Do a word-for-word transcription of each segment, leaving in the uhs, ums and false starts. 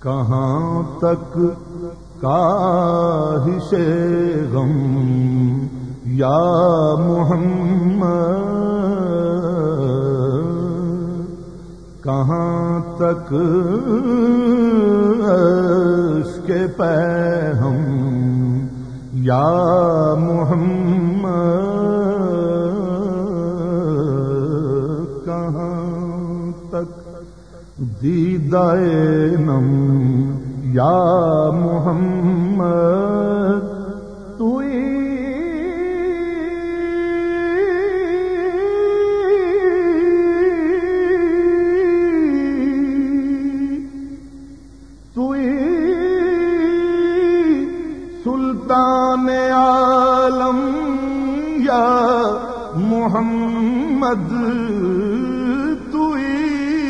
कहाँ तक काहिशे गम या मोहम्मद, कहाँ तक अश्के पैहम या मोहम्मद, कहाँ तक दीदाए नम या मोहम्मद, तुई तुई सुल्तान आलम या मोहम्मद, तुई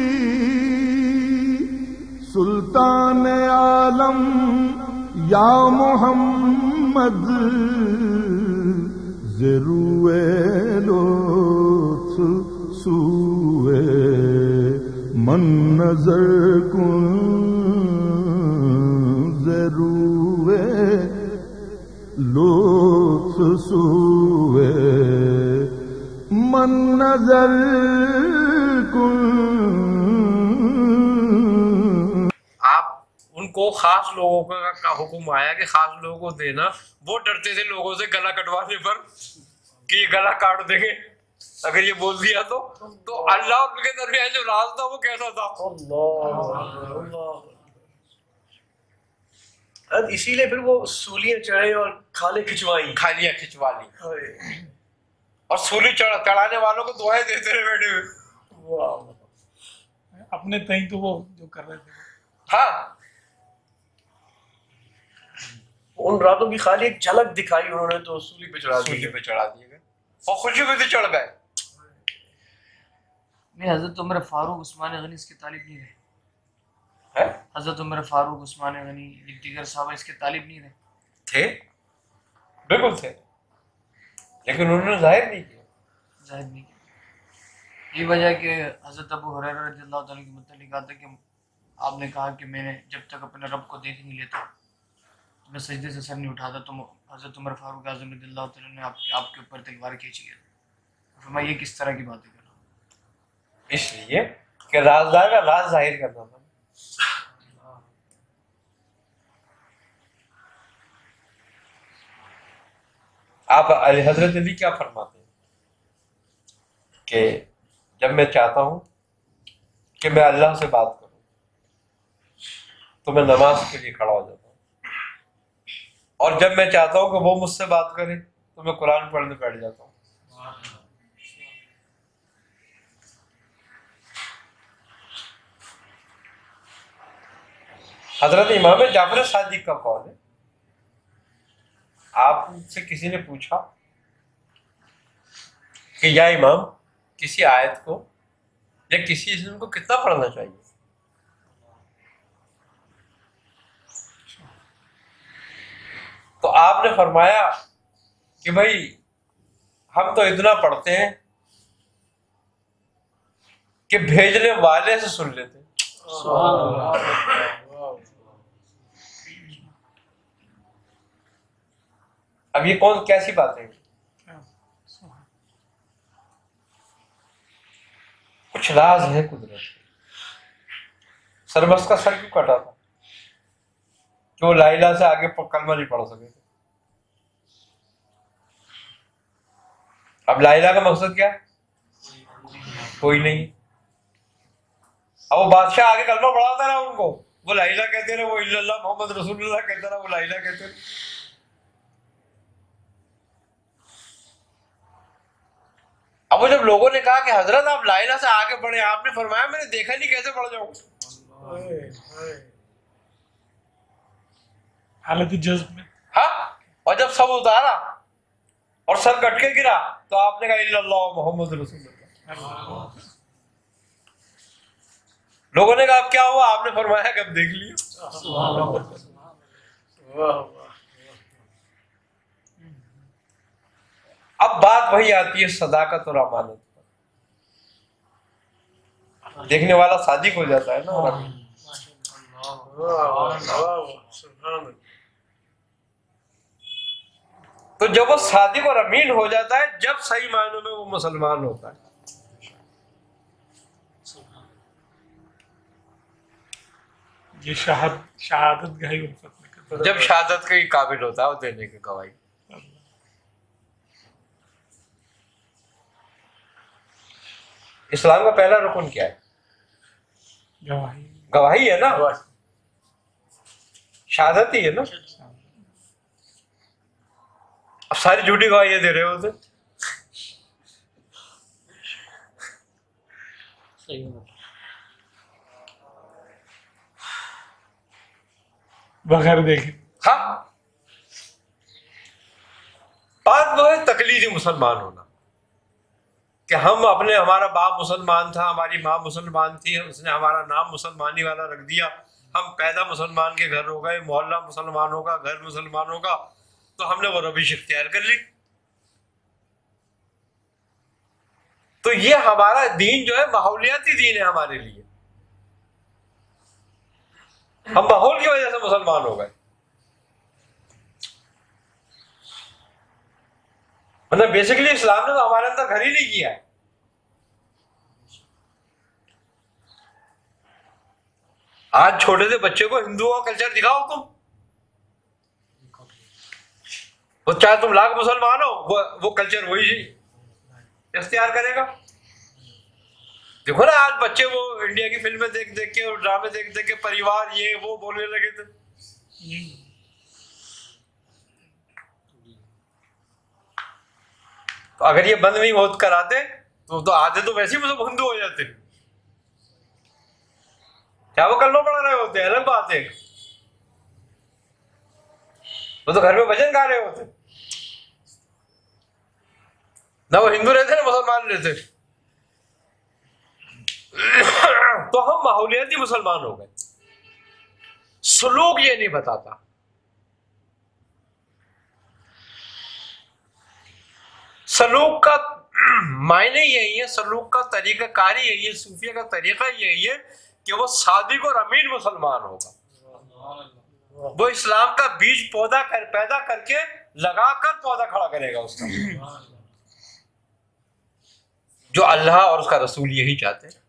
सुल्तान आलम या मोहम्मद, ज़रूए लुत्फ़ सूए मन नज़र कुन, ज़रूए लुत्फ़ सूए मन नज़र कुन। उनको खास लोगों का, का हुक्म आया कि खास लोगों को देना। वो डरते थे लोगों से गला कटवाने पर कि ये गला काट देंगे अगर ये बोल दिया तो। तो अल्लाह उनके दरमियान जो राज था वो कैसा था? अल्लाह। इसीलिए फिर वो सूलियां चढ़े और खाले खिंचवाई, खालियां खिंचवा ली और सूली चढ़ चढ़ाने वालों को दुआएं देते रहे बैठे हुए अपने तई। तो वो जो कर रहे थे, हाँ, उन रातों की खाली एक झलक दिखाई उन्होंने तो सूली पे चढ़ा सूली पे चढ़ा दिए गए और खुशी में से चढ़ गए। नहीं, हजरत उमर फारूक उस्मान गनी इसके तालिब नहीं रहे हैं? हजरत उमर फारूक उस्मान गनी दीगर साहब इसके तालिब नहीं रहे थे, बिल्कुल थे, लेकिन उन्होंने जाहिर नहीं किया जाहिर नहीं किया। ये वजह कि हजरत अबू हुरैरा रज़ियल्लाहु ताला के मुतालिक आता कि आपने कहा कि मैंने जब तक अपने रब को देख नहीं लेता मैं सजदे से सर नहीं उठाता, तो हजरत उमर फारूक आज़म रज़ियल्लाहु ताला ने आप, आपके ऊपर तलवार खींच लिया। फरमाया ये किस तरह की बातें कर रहा हूँ? इसलिए कि राज़दार का राज जाहिर करना था। आप हजरत अली क्या फरमाते हैं कि जब मैं चाहता हूं कि मैं अल्लाह से बात करूं तो मैं नमाज के लिए खड़ा हो जाता हूं, और जब मैं चाहता हूं कि वो मुझसे बात करे तो मैं कुरान पढ़ने बैठ जाता हूं। हजरत इमाम जाफर सादिक का कौल है। आपसे किसी ने पूछा कि या इमाम किसी आयत को या किसी इस्म को कितना पढ़ना चाहिए? तो आपने फरमाया कि भाई हम तो इतना पढ़ते हैं कि भेजने वाले से सुन लेते हैं। अब ये कौन कैसी बात है? कुछ राज है कुदरत। सरमस का सर क्यों कटा था? कि वो लाइला से आगे कलमा नहीं पढ़ सके थे। अब लाइला का मकसद क्या है? कोई नहीं। अब वो बादशाह आगे कलमा पढ़ाता रहा उनको, वो लाइला कहते रहे, वो इल्लल्लाह मोहम्मद रसूलुल्लाह कहता रहा, वो लाइला कहते रहे। अब वो जब लोगों ने कहा कि हजरत आप लाइला से आगे बढ़े, आपने फरमाया मैंने देखा नहीं कैसे पढ़ जाऊं। हालत जज्ब में। हाँ, और जब सब उतारा और सर कट के गिरा तो आपने कहा इल्लल्लाह मोहम्मद रसूलुल्लाह। लोगों ने कहा अब क्या हुआ? आपने फरमाया कि अब देख लिया। अब बात वही आती है सदाकत और अमानत पर। देखने वाला सादिक हो जाता है ना। तो जब वो सादिक और अमीन हो जाता है, जब सही मायनों में वो मुसलमान होता है। ये शहाद शहादत गही उल्फत में करता जब शहादत के काबिल होता है वो देने की गवाही। है। इस्लाम का पहला रुकन क्या है? गवाही। गवाही है ना, शहादत ही है ना। अब सारी झूठी गवाहियां दे रहे होते। सही बात। बगैर देखे। हाँ, बात वो है तकलीदी मुसलमान होना, कि हम अपने, हमारा बाप मुसलमान था, हमारी माँ मुसलमान थी, उसने हमारा नाम मुसलमानी वाला रख दिया, हम पैदा मुसलमान के घर हो गए, मोहल्ला मुसलमान होगा, घर मुसलमान होगा, तो हमने वो रविश इख्तियार कर ली। तो ये हमारा दीन जो है माहौलियाती दीन है हमारे लिए। हम माहौल की वजह से मुसलमान हो गए, मतलब बेसिकली इस्लाम ने तो हमारे अंदर घर ही नहीं किया है। आज छोटे से बच्चे को हिंदुओं का कल्चर दिखाओ तुम, वो चाहे तुम लाख मुसलमान हो, वो वो कल्चर वही इख्तियार करेगा। देखो ना, आज बच्चे वो इंडिया की फिल्में देख देख के और ड्रामे देख देख के परिवार ये वो बोलने लगे थे। तो अगर ये बंद नहीं होत कराते तो तो आधे तो वैसे ही मतलब हिंदू हो जाते। क्या वो कलमा पढ़ा रहे होते, अलग बात है, वो तो घर में भजन गा रहे होते ना, वो हिंदू रहते ना मुसलमान रहते। तो हम माहौलियाती मुसलमान हो गए। सलूक ये नहीं बताता। सलूक का मायने यही है, सलूक का तरीका कारी यही है, सूफिया का तरीका यही है कि वो सादिक और अमीन मुसलमान होगा। वो इस्लाम का बीज पौधा कर पैदा करके लगाकर पौधा खड़ा करेगा उसका, जो अल्लाह और उसका रसूल यही चाहते हैं।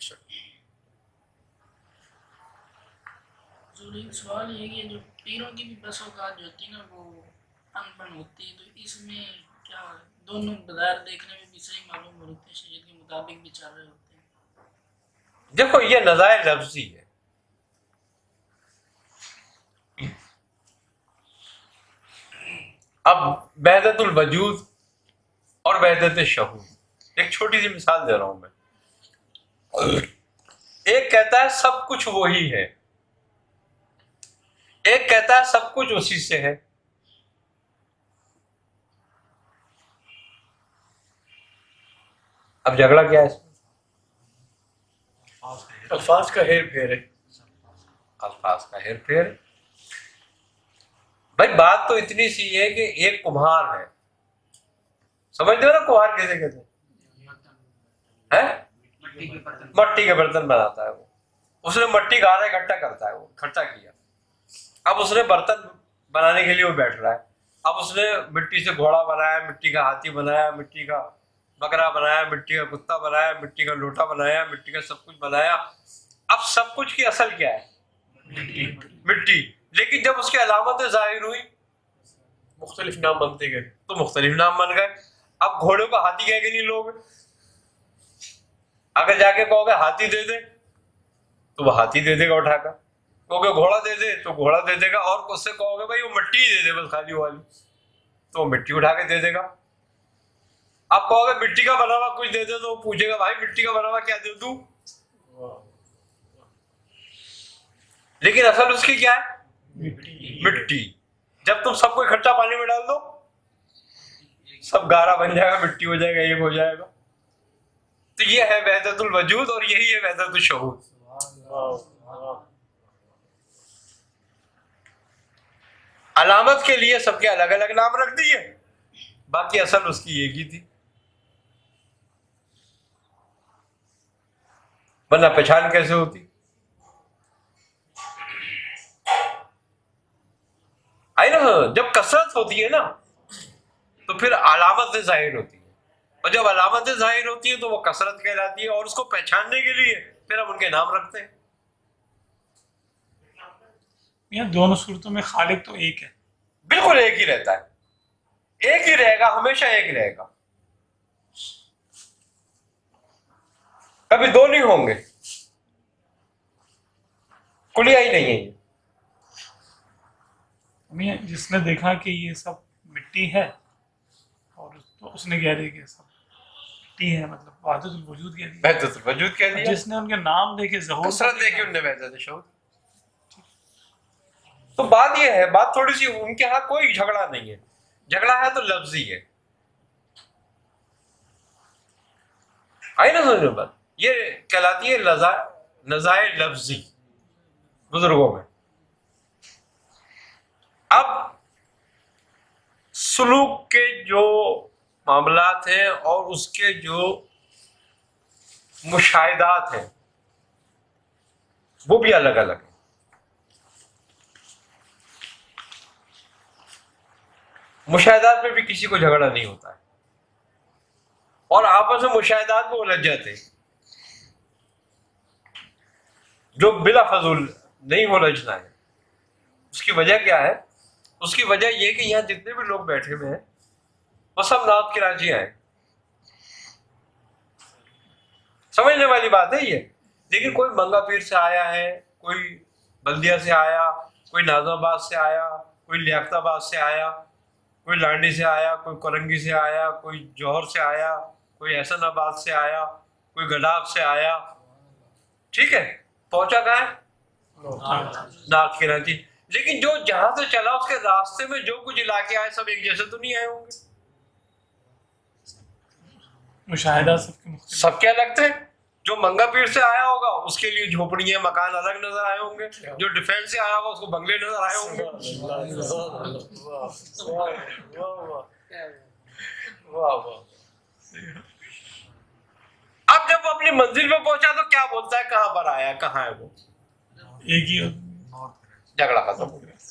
सवाल ये कि जो पीरों की भी बस औकात जो होती है ना वो अनबन होती है, तो इसमें क्या दोनों बाजार देखने में भी सही मालूम होते हैं, शरीयत के मुताबिक भी चल रहे होते हैं। देखो ये नज़ायर लफ्ज़ी है। अब वहदतुल वजूद और वहदत शहूद, एक छोटी सी मिसाल दे रहा हूं मैं। एक कहता है सब कुछ वही है, एक कहता है सब कुछ उसी से है। अब झगड़ा क्या है इसमें? अल्फाज का हेर फेर है। अल्फाज का हेर फेर। भाई बात तो इतनी सी है कि एक कुम्हार है, समझते हो ना कुम्हार कैसे कहते हैं? मट्टी के बर्तन बनाता है वो। उसने मट्टी गारा इकट्ठा करता है, वो इकट्ठा किया, अब उसने बर्तन बनाने के लिए वो बैठ रहा है। अब उसने मिट्टी से घोड़ा बनाया, मिट्टी का हाथी बनाया, मिट्टी का बकरा बनाया, मिट्टी का कुत्ता बनाया, मिट्टी का लोटा बनाया, मिट्टी का सब कुछ बनाया। अब सब कुछ की असल क्या है? मिट्टी, मिट्टी। लेकिन जब उसकी अलामतें जाहिर हुई, मुख्तलिफ नाम बनते गए, तो मुख्तलिफ नाम बन गए। अब घोड़े को हाथी कह के नहीं लोगे, अगर जाके कहोगे हाथी दे दे तो वो हाथी दे देगा उठाकर, कहोगे घोड़ा दे दे तो घोड़ा दे देगा, और उससे कहोगे भाई वो मिट्टी दे दे बस खाली वाली, तो वो मिट्टी उठा के दे देगा। आप कहोगे मिट्टी का बना हुआ कुछ दे दे तो वो पूछेगा भाई मिट्टी का बना हुआ क्या दे दूं। लेकिन असल उसकी क्या है? मिट्टी। मिट्टी। जब तुम सबको इकट्ठा पानी में डाल दो, सब गारा बन जाएगा, मिट्टी हो जाएगा, एक हो जाएगा। तो ये है वहदतुल वजूद और यही है वहदतुल शहूद। अलामत के लिए सबके अलग अलग नाम रख दिए, बाकी असल उसकी एक ही थी। वरना पहचान कैसे होती? ना, जब कसरत होती है ना तो फिर अलामतें जाहिर होती है, और जब अलामतें जाहिर होती है तो वो कसरत कहलाती है, और उसको पहचानने के लिए फिर हम उनके नाम रखते हैं। ये दोनों सूरतों में खालिक तो एक है, बिल्कुल एक ही रहता है, एक ही रहेगा, हमेशा एक रहेगा, कभी दो नहीं होंगे, कुलिया ही नहीं है ये। मियां जिसने देखा कि ये सब मिट्टी है और तो उसने कह दिया कि सब मिट्टी है, मतलब वहदतुल वजूद कह दिया। वहदतुल वजूद कह दिया। जिसने उनके नाम देखे, ज़हूर कसरत देखे उनने वहदत शऊर। तो बात ये है, बात थोड़ी सी, उनके यहाँ कोई झगड़ा नहीं है, झगड़ा है तो लफ्जी है। आई ना समझ में बात, ये कहलाती है लजा नजाए लफ्जी बुजुर्गों में। अब सुलूक के जो मामलात हैं और उसके जो मुशाहिदात हैं वो भी अलग अलग है। मुशाहिदात में भी किसी को झगड़ा नहीं होता है, और आपस में मुशाहिदात में उलझ जाते हैं, जो बिला फजूल नहीं उलझना है। उसकी वजह क्या है? उसकी वजह यह कि यहाँ जितने भी लोग बैठे हुए हैं वो सब नात के राजी आए, समझने वाली बात है ये। लेकिन कोई मंगा पीर से आया है, कोई बल्दिया से आया, कोई नाजाबाद से आया, कोई लियाकताबाद से आया, कोई लांडी से आया, कोई कोरंगी से आया, कोई जौहर से आया, कोई एहसनाबाद से आया, कोई गडाब से आया, ठीक है, पहुंचा कहाँ है? नात के राजी। लेकिन जो जहां से चला उसके रास्ते में जो कुछ इलाके आए सब एक जैसे तो नहीं आए होंगे, मुशाहिदा सबके मुख्तलिफ। सबके अलग थे। जो मंगा पीर से आया होगा उसके लिए झोपड़ियां मकान अलग नजर आए होंगे, जो डिफेंस से आया होगा उसको बंगले नजर आए होंगे। अब जब वो अपनी मंजिल पे पहुंचा तो क्या बोलता है, कहां पर आया, कहां है वो? एक ही झगड़ा खत्म हो गया।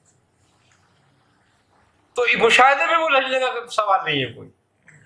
तो मुशाहिदे में वो लड़ने का सवाल नहीं है कोई।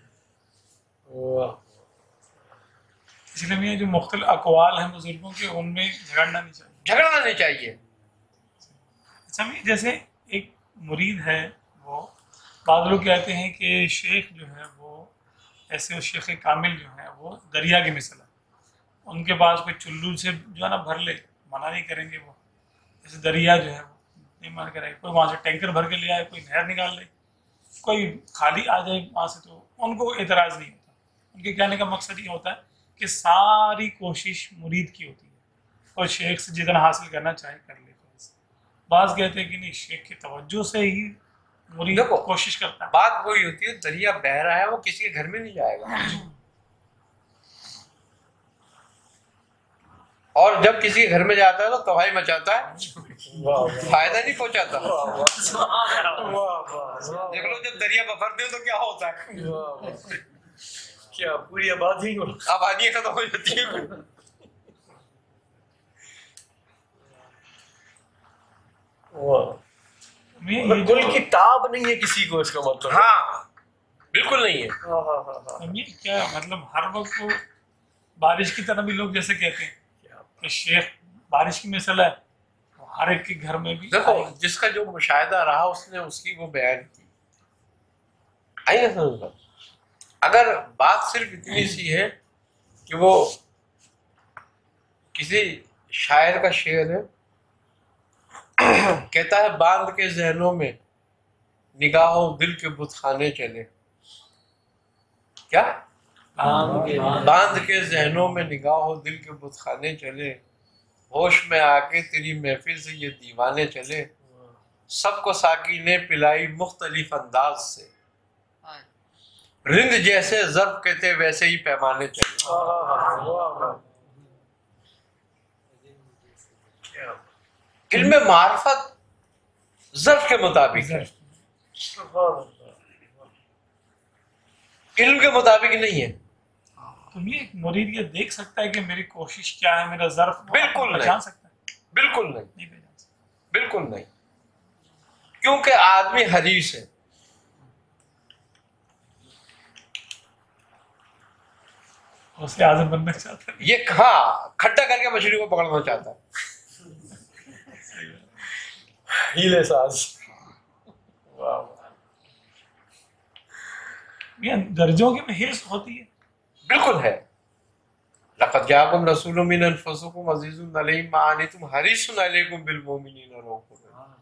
इसलिए मैं जो मुख्तलिफ अक़वाल हैं बुजुर्गों के, उनमें झगड़ना नहीं चाहिए, झगड़ना नहीं चाहिए। अच्छा, मैं जैसे एक मुरीद है, वो बाद लोग कहते हैं कि शेख जो है वो ऐसे, शेख कामिल जो है वो दरिया की मिसल है, उनके पास कोई चुल्लू से जो है ना भर ले, मना नहीं करेंगे वो, जैसे दरिया जो है वो नहीं मान करेंगे। कोई वहाँ से टैंकर भर के ले आए, कोई नहर निकाल ले, कोई खाली आ जाए वहाँ से, तो उनको एतराज़ नहीं होता। उनके कहने का मकसद ये होता है कि सारी कोशिश मुरीद की होती है, और शेख से जितना हासिल करना चाहे कर ले। बाज़ कहते हैं कि नहीं, शेख की तवज्जो से ही मुरीद कोशिश करता है। बात वही होती है, दरिया बह रहा है, वो किसी के घर में नहीं जाएगा, और जब किसी के घर में जाता है तो तबाही मचाता है, फायदा नहीं पहुंचाता। देख लो जब दरिया बफरते हो तो क्या होता है, क्या पूरी आबादी आबादी खत्म हो जाती है। मतलब गुल की ताब नहीं है किसी को, इसका मतलब। हाँ, बिल्कुल नहीं है। हाँ हाँ हाँ हाँ। ये क्या मतलब, हर वक्त को बारिश की तरह भी लोग जैसे कहते हैं कि शेख बारिश की मिसल है, तो हर एक के घर में भी देखो जिसका जो मुशाहिदा रहा उसने उसकी वो बयान की। आई ना समझ? अगर बात सिर्फ इतनी सी है कि वो किसी शायर का शेर है, कहता है बांध के जहनों में निगाहों दिल के बुतखाने चले, क्या बांध के जहनों में निगाहों दिल के बुतखाने चले, होश में आके तेरी महफिल से ये दीवाने चले, सबको साकी ने पिलाई मुख्तलिफ अंदाज से, रिंद जैसे ज़र्फ कहते वैसे ही पैमाने चले। इल्म मार्फत ज़र्फ के मुताबिक है, इल्म के मुताबिक नहीं है। तो ये एक मुरीद ये देख सकता है कि मेरी कोशिश क्या है, मेरा ज़र्फ बिल्कुल पहचान सकता है? बिल्कुल नहीं, नहीं पहचान सकता। बिल्कुल नहीं। क्योंकि आदमी हरीस है, उससे आजम बनना चाहता है। ये हाँ खट्टा करके मछली को पकड़ना चाहता है, हीले साज। ये दर्जों की में हिर्स होती है। बिल्कुल है। लक़द जाअकुम रसूलुम मिन अनफुसिकुम अज़ीज़ुन अलैहि मा अनितुम हरीसुन अलैकुम बिल मुमिनीना रऊफ़ुर रहीम।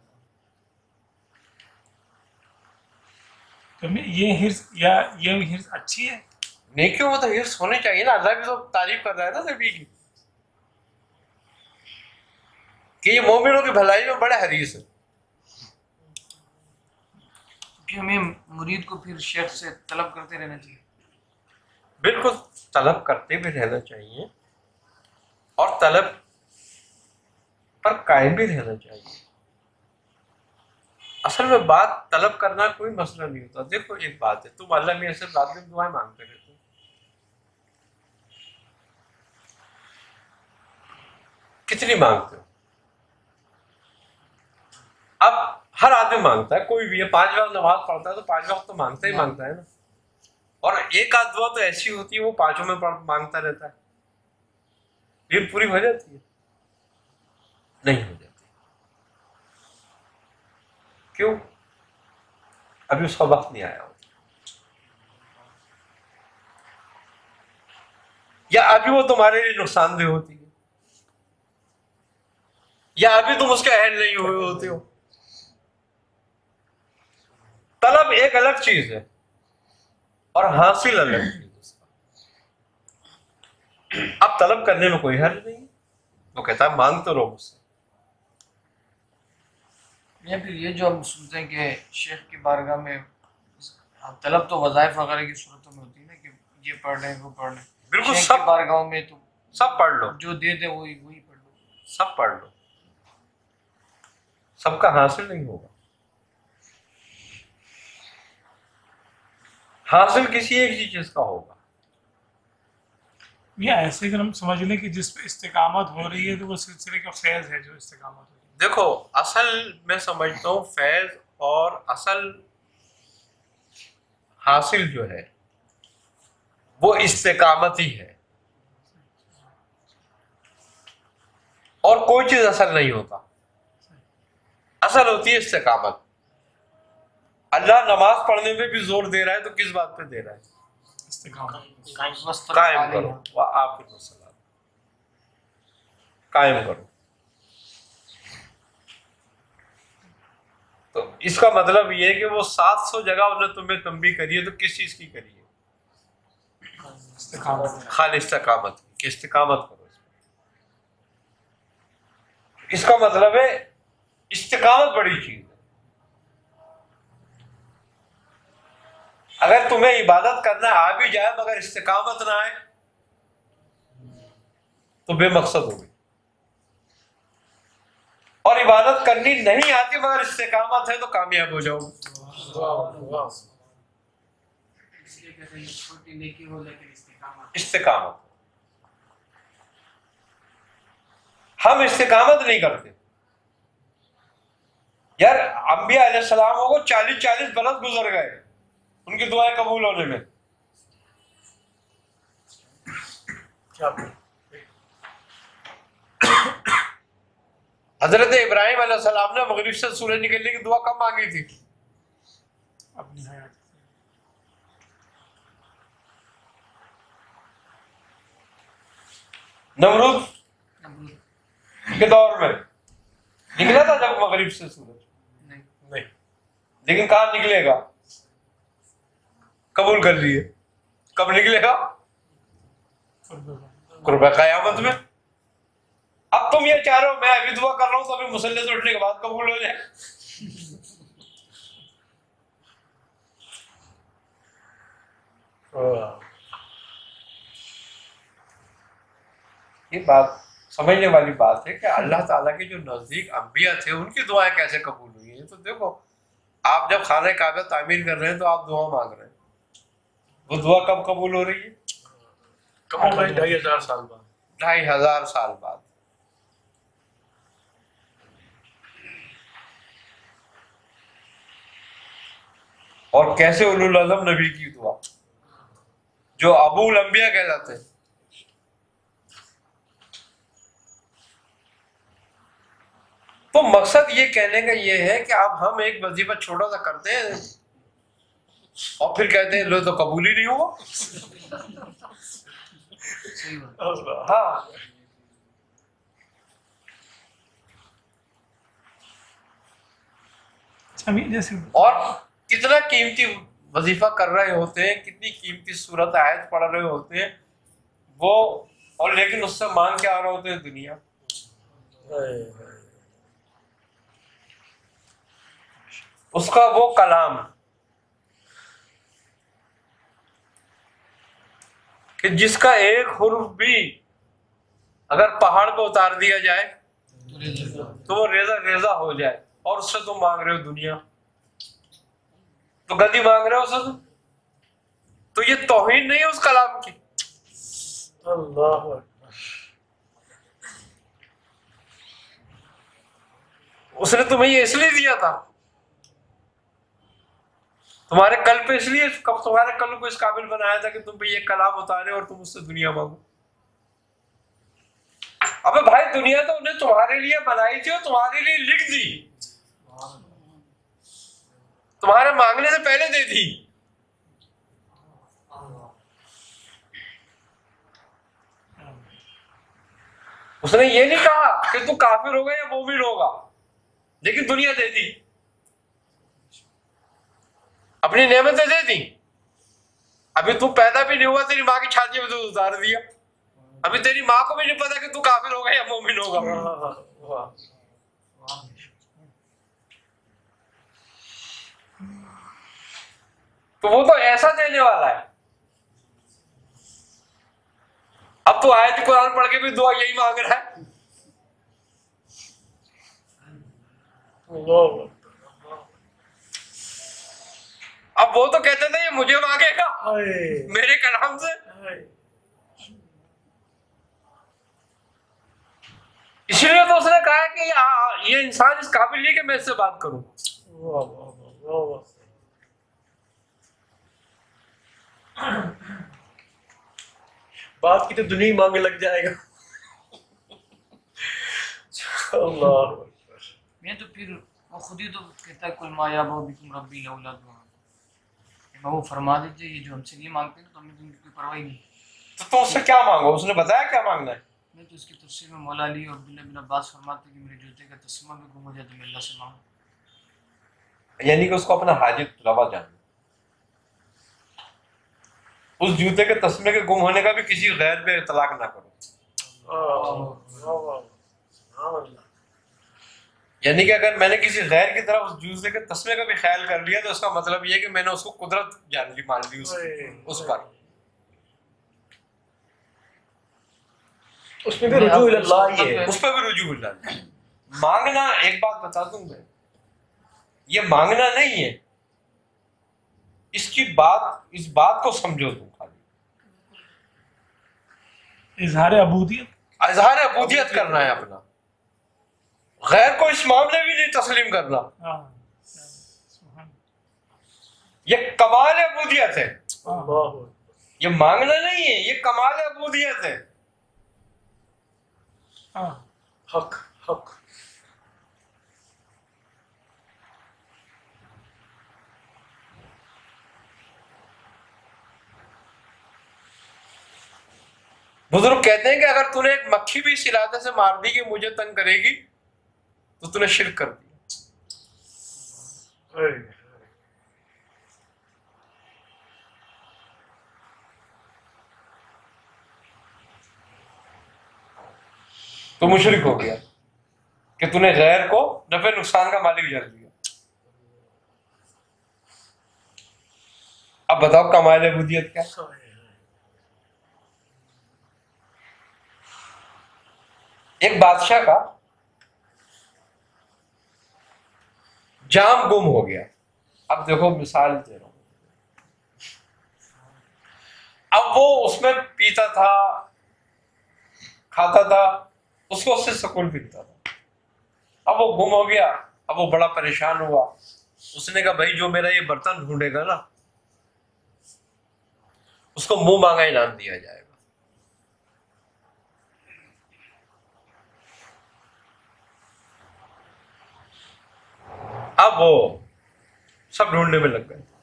तो मैं ये हिर्स या ये हिर्स अच्छी है। नेकियों में तो हिर्स होने चाहिए ना। अल्लाह भी तो तारीफ कर रहा है ना नबी की कि ये मोमिनों की भलाई में बड़े हरीस है। कि हमें मुरीद को फिर शेख से तलब करते रहना चाहिए। बिल्कुल तलब करते भी रहना चाहिए और तलब पर कायम भी रहना चाहिए। असल में बात तलब करना कोई मसला नहीं होता। देखो एक बात है, तुम अल्लाह में से रात में दुआएं मांगते रहते हो, कितनी मांगते हो? अब हर आदमी मांगता है, कोई भी है, पांच वक्त नमाज पढ़ता है तो पांच वक्त तो मांगता ही मांगता है ना। और एक आध दुआ तो ऐसी होती है वो पांचों में मांगता रहता है, ये पूरी हो जाती है? नहीं हो जाती। क्यों? अभी उसका वक्त नहीं आया हो, या अभी वो तुम्हारे लिए नुकसानदेह होती है, या अभी तुम उसके अहल नहीं हुए होते हो। तलब एक अलग चीज है और हासिल अलग चीज है। अब तलब करने में कोई हर्ज नहीं, वो कहता है मांग तो रहो मुझसे। या फिर ये जो हम सुनते हैं कि शेख की बारगाह में तलब तो वज़ाइफ वगैरह की सूरतों में होती है ना कि ये पढ़ रहे हैं वो पढ़ रहे हैं। बिल्कुल शेख सब की बारगाहों में तो सब पढ़ लो, जो दे दे वही वही पढ़ लो। सब पढ़ लो, सबका हासिल नहीं होगा। हासिल किसी एक ही चीज का होगा। या ऐसे अगर हम समझ लें कि जिस पे इस्तिकामत हो रही है तो वो सिलसिले का फैज है जो इस्तिकामत हो रही है। देखो असल मैं समझता हूँ फैज और असल हासिल जो है वो इस्तिकामत ही है, और कोई चीज असल नहीं होता। असल होती है इस्तिकामत। अल्लाह नमाज पढ़ने पे भी जोर दे रहा है तो किस बात पे दे रहा है? इस्तिकामत। कायम करो, वह आपकी मसला कायम करो। तो इसका मतलब ये है कि वो सात सौ जगह उन्होंने तुम्हें तंबीह करी है तो किस चीज की करी है? इस्तिकामत। खाली इस्तिकामत की, इस्तिकामत करो। इसका मतलब है इस्तिकामत बड़ी चीज है। अगर तुम्हें इबादत करना आ भी जाए मगर इस्तिकामत ना आए तो बेमकसद होगी। और इबादत करनी नहीं आती मगर इस्तिकामत है तो कामयाब हो जाओगे। इसलिए कहते हैं छोटी नेकी हो लेकिन इस्तिकामत। इस्तिकामत हम इस्तिकामत नहीं करते यार। अंबिया अलैहिस्सलाम को चालीस चालीस बरस गुजर गए उनकी दुआएं कबूल होने में। हजरत इब्राहिम अलैहिस्सलाम ने मगरिब से सूरज निकलने की दुआ कब मांगी थी? अपनी हयात। नमरूद के दौर में निकला था जब मगरिब से सूरज? नहीं नहीं। लेकिन कहाँ निकलेगा? कबूल कर लिए। कब निकलेगा? कुर्बा कयामत में। अब तुम ये चाह रहे हो मैं अभी दुआ कर रहा हूं तो अभी मुसल्ले से उठने के बाद कबूल हो जाए। ये बात समझने वाली बात है कि अल्लाह ताला के जो नजदीक अंबिया थे उनकी दुआएं कैसे कबूल हुई है। तो देखो आप जब खाने काबा तामीर कर रहे हैं तो आप दुआ मांग रहे हैं, वो दुआ कब कबूल हो रही है? कबूल भाई ढाई हजार साल बाद। ढाई हजार साल बाद। और कैसे उलुल अज़म नबी की दुआ, जो अबूल अंबिया कहलाते हैं। तो मकसद ये कहने का ये है कि अब हम एक वजीफा छोटा सा करते हैं और फिर कहते हैं लो तो कबूल ही नहीं हुआ। सही बात। हाँ, अभी जैसे और कितना कीमती वजीफा कर रहे होते हैं, कितनी कीमती सूरत आयत पढ़ रहे होते हैं वो, और लेकिन उससे मांग क्या आ रहे होते हैं दुनिया। उसका वो कलाम कि जिसका एक हुर्फ भी अगर पहाड़ पे उतार दिया जाए तो वो रेजा रेजा हो जाए, और उससे तुम मांग रहे हो दुनिया, तो गद्दी मांग रहे हो उससे तुम, तो ये तौहीन नहीं है उस कलाम की। अल्लाह उसने तुम्हें ये इसलिए दिया था, तुम्हारे कल पे इसलिए, कब तुम्हारे कल को इस काबिल बनाया था कि तुम पे ये कलाम उतारे और तुम उससे दुनिया मांगो। अबे भाई, दुनिया तो उन्हें तुम्हारे लिए बनाई थी और तुम्हारे लिए लिख दी, तुम्हारे मांगने से पहले दे दी। उसने ये नहीं कहा कि तू काफिर होगा या मोमिन होगा, लेकिन दुनिया दे दी, अपनी नेमतें दे दी। अभी तू पैदा भी नहीं हुआ, तेरी माँ की छाती में तो उतार दिया। अभी तेरी माँ को भी नहीं पता कि तू काफिर होगा या मोमिन होगा। तो वो तो ऐसा देने वाला है। अब तो आयत कुरान पढ़ के भी दुआ यही मांग रहा है। अब वो तो कहते थे ये मुझे मांगेगा मेरे कलाम से, इसलिए तो उसने कहा कि ये इंसान इस काबिल नहीं कि मैं इससे बात करूं। बात की तो दुनिया ही मांगे लग जाएगा। अल्लाह, मैं तो फिर वो खुद ही तो कहता है कुल माया बिकुम रब्बी लौला दुआ, मैं वो फरमा दीजिए ये जो हमसे नहीं मांगते तो हमें तो उनकी कोई परवाह ही नहीं। तो तुम उससे क्या मांगो? उसने बताया क्या मांगना है? मैं तो उसकी तफसीर में मौला अली और अब्दुल्ला बिन अब्बास फरमाते कि मेरे जूते का तस्मा में गुम हो जाए तो मैं अल्लाह से मांगू। यानी कि उसको अपना हाजित रवा जानना, उस जूते के तस्मे के गुम होने का भी किसी गैर पे इतलाक ना करो। यानी कि अगर मैंने किसी गैर की तरफ उस जूते के तस्मे का भी ख्याल कर लिया तो उसका मतलब ये है कि मैंने उसको कुदरत जान ली, मान ली उस, उस पर। उसमें भी रुजू इल्लाह ही है, उस पर भी रुजू इल्लाह। मांगना, एक बात बता दूं मैं, ये मांगना नहीं है, इसकी बात, इस बात को समझो तुम, खाली इजहार अबूदियत, इजहार अबूदियत करना है अपना, गैर को इस मामले भी नहीं तस्लीम करना। ये कमाल अबूदियत है, ये मांगना नहीं है, ये कमाल अबूदियत है। हक हक बुजुर्ग कहते हैं कि अगर तूने एक मक्खी भी सिलाते से मार दी कि मुझे तंग करेगी तो तूने शिर्क कर दिया। तो मुशरिक हो गया कि तूने गैर को नफे नुकसान का मालिक जान लिया। अब बताओ कमाल अबूदियत क्या? एक बादशाह का जाम गुम हो गया। अब देखो मिसाल दे रहा हूं, अब वो उसमें पीता था, खाता था, उसको उससे सुकून मिलता था। अब वो गुम हो गया, अब वो बड़ा परेशान हुआ, उसने कहा भाई जो मेरा ये बर्तन ढूंढेगा ना उसको मुंह मांगा इनाम दिया जाएगा। अब वो सब ढूंढने में लग गए।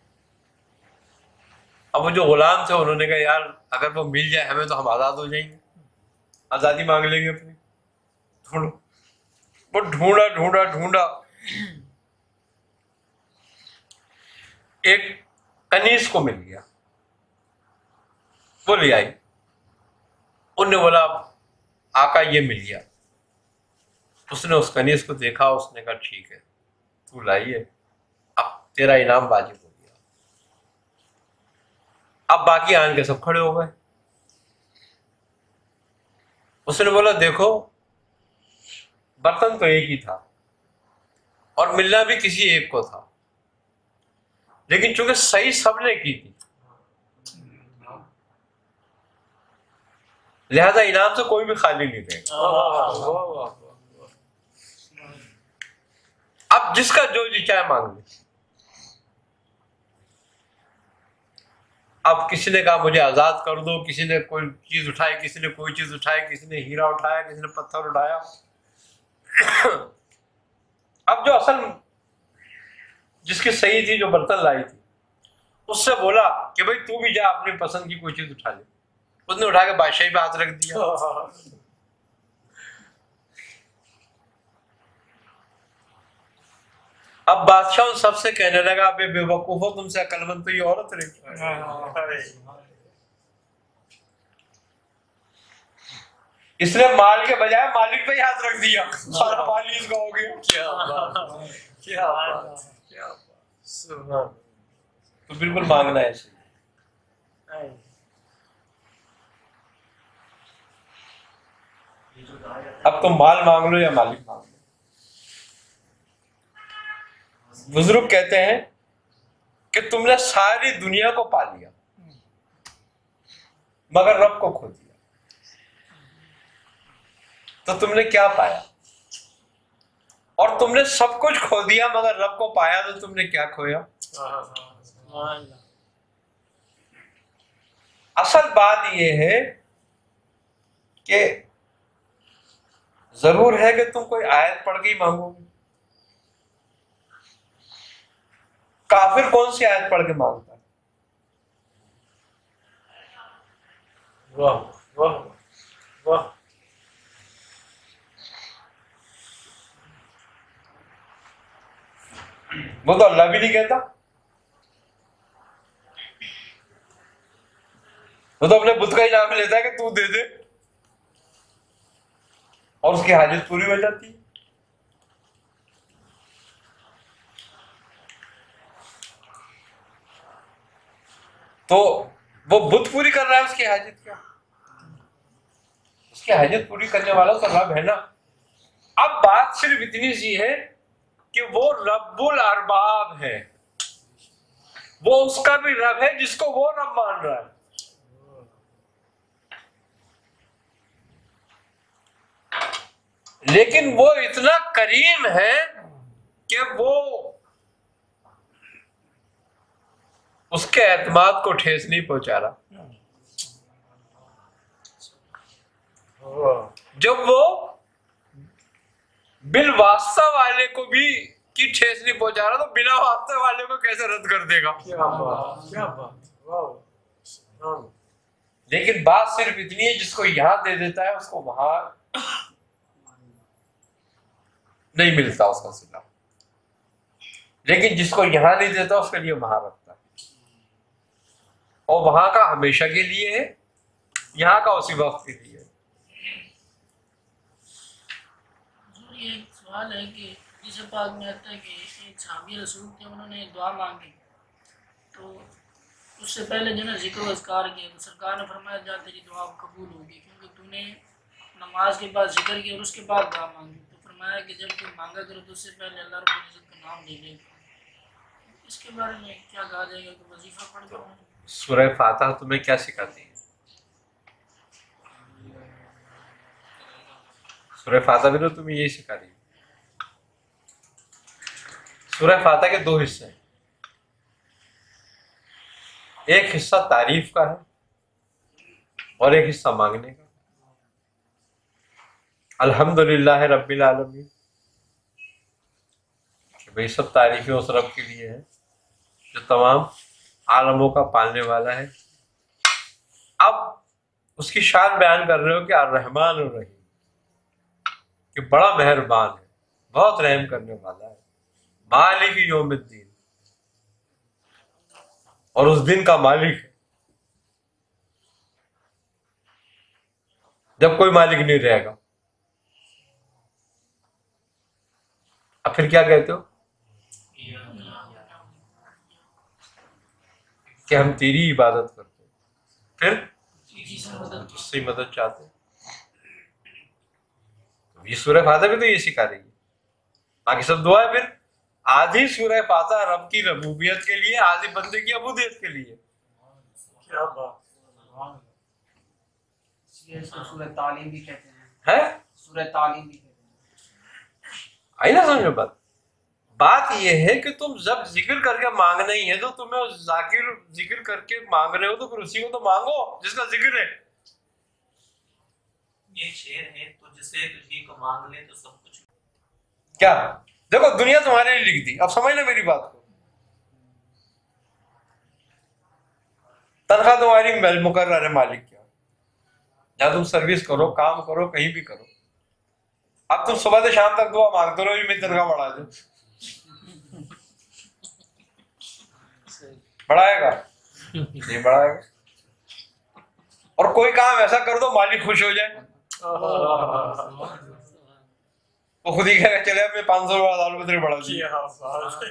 अब वो जो गुलाम थे उन्होंने कहा यार अगर वो मिल जाए हमें तो हम आजाद हो जाएंगे, आजादी मांग लेंगे अपनी। ढूंढो। वो ढूंढा ढूंढा ढूंढा एक कनीज को मिल गया, वो ले आई। उनने बोला आका ये मिल गया। उसने उस कनीज को देखा, उसने कहा ठीक है तू लाइए, अब तेरा इनाम वाजिब हो गया। अब बाकी आन के सब खड़े हो गए। उसने बोला देखो बर्तन तो एक ही था और मिलना भी किसी एक को था, लेकिन चूंकि सही सबने की थी लिहाजा इनाम से कोई भी खाली नहीं देगा। अब जिसका जो जी चाहे मांग ले। अब किसी ने कहा मुझे आजाद कर दो, किसी ने कोई चीज उठाई, किसी ने कोई चीज उठाई, किसी ने हीरा उठाया, किसी ने पत्थर उठाया। अब जो असल जिसकी सही थी, जो बर्तन लाई थी, उससे बोला कि भाई तू भी जा अपनी पसंद की कोई चीज उठा ले। उसने उठा के बादशाही पे हाथ रख दिया। अब बादशाह उन सबसे कहने लगा बे बेवकूफो तुमसे अकलमंद तो ये औरत रही। इसने माल के बजाय मालिक पे ही हाथ रख दिया, सारा माल ही इसका हो गया। क्या बात, क्या बात, क्या बात, सुभान। तो बिल्कुल मांगना है इसे। अब तुम माल मांग लो या मालिक मांग लो। बुजुर्ग कहते हैं कि तुमने सारी दुनिया को पा लिया मगर रब को खो दिया, तो तुमने क्या पाया? और तुमने सब कुछ खो दिया मगर रब को पाया, तो तुमने क्या खोया? असल बात यह है कि जरूर है कि तुम कोई आयत पढ़ के ही मांगोगे। काफिर कौन सी आयत पढ़ के मांगता है? वाह वाह वाह। वो तो अल्लाह भी नहीं कहता, वो तो अपने बुत का ही नाम लेता है कि तू दे दे, और उसकी हाजत पूरी हो जाती है। तो वो बुत पूरी कर रहा है, उसकी हाजत क्या? उसकी हाजत पूरी करने वाला तो रब है ना। अब बात सिर्फ इतनी सी है कि वो रब्बुल अरबाब है, वो उसका भी रब है जिसको वो रब मान रहा है। लेकिन वो इतना करीम है कि वो उसके एतमाद को ठेस नहीं पहुंचा रहा। जब वो बिल वास्ता वाले को भी की ठेस नहीं पहुंचा रहा, तो बिना वास्ते वाले को कैसे रद्द कर देगा? क्या बात, क्या बात, वाह। लेकिन बात सिर्फ इतनी है, जिसको यहां दे देता है उसको वहां नहीं मिलता उसका सिला, लेकिन जिसको यहां नहीं देता उसके लिए वहां रखता है, और वहां का हमेशा के लिए है, यहाँ का उसी वक्त के लिए है। ये एक सवाल है कि जिस पाक में आता है कि एक सहाबी रसूल थे, उन्होंने दुआ मांगी, तो उससे पहले जो ना जिक्र अज़कार किया, तो सरकार ने फरमाया जा तेरी दुआ कबूल होगी, क्योंकि तूने नमाज के बाद जिक्र किया और उसके बाद दुआ मांगी। तो फरमाया कि जब तुम मांगा करो तो उससे पहले अल्लाह रब्बुल इज़्ज़त का नाम ले लेगा। इसके बारे में क्या कहा जाएगा कि वजीफा पढ़ दो? सूरह फातिहा तुम्हें क्या सिखाती है? सूरह फातिहा भी तो तुम्हें यही सिखा रही है। सूरह फातिहा के दो हिस्से हैं। एक हिस्सा तारीफ का है और एक हिस्सा मांगने का। अल्हम्दुलिल्लाह रब्बिल आलमीन, कि भाई सब तारीफें उस रब के लिए है जो तमाम आलमों का पालने वाला है। अब उसकी शान बयान कर रहे हो कि अर्रहमान और रहीम, कि बड़ा मेहरबान है, बहुत रहम करने वाला है, मालिक यौमिद्दीन, और उस दिन का मालिक है जब कोई मालिक नहीं रहेगा। अब फिर क्या कहते हो कि हम तेरी इबादत करते हैं, फिर उससे मदद चाहते हैं। तो ये सूरह फातिहा भी तो ये सिखा रही है। बाकी सब दुआ है। फिर आधी सूरह फातिहा रब की रबूबियत के लिए, आधी बंदे की अबूदियत के लिए। क्या बात। इसको सूरह तालीम भी कहते हैं। है सूरह तालीम भी कहते हैं। आई ना समझो बात। बात यह है कि तुम जब जिक्र करके मांगना ही है तो तुम्हें उस जाकिर जिक्र करके मांग रहे हो तो फिर उसी को तो मांगो जिसका जिक्र है। ये शेर है, तो जिसे तुझी को मांग ले तो सब कुछ। क्या देखो, दुनिया तुम्हारे लिए लिख दी। अब समझ ना मेरी बात को। तनख्वाह तुम्हारी मुकर्रर है मालिक क्या, या तुम सर्विस करो, काम करो, कहीं भी करो। अब तुम सुबह से शाम तक दुआ मांगते रहो मेरी तनख्वाह बढ़ा दो, बढ़ाएगा नहीं बढ़ाएगा। और कोई काम ऐसा कर दो मालिक खुश हो जाए, वो खुद ही कहेगा चले अब मैं पांच सौ हजार रुपये बढ़ा दी।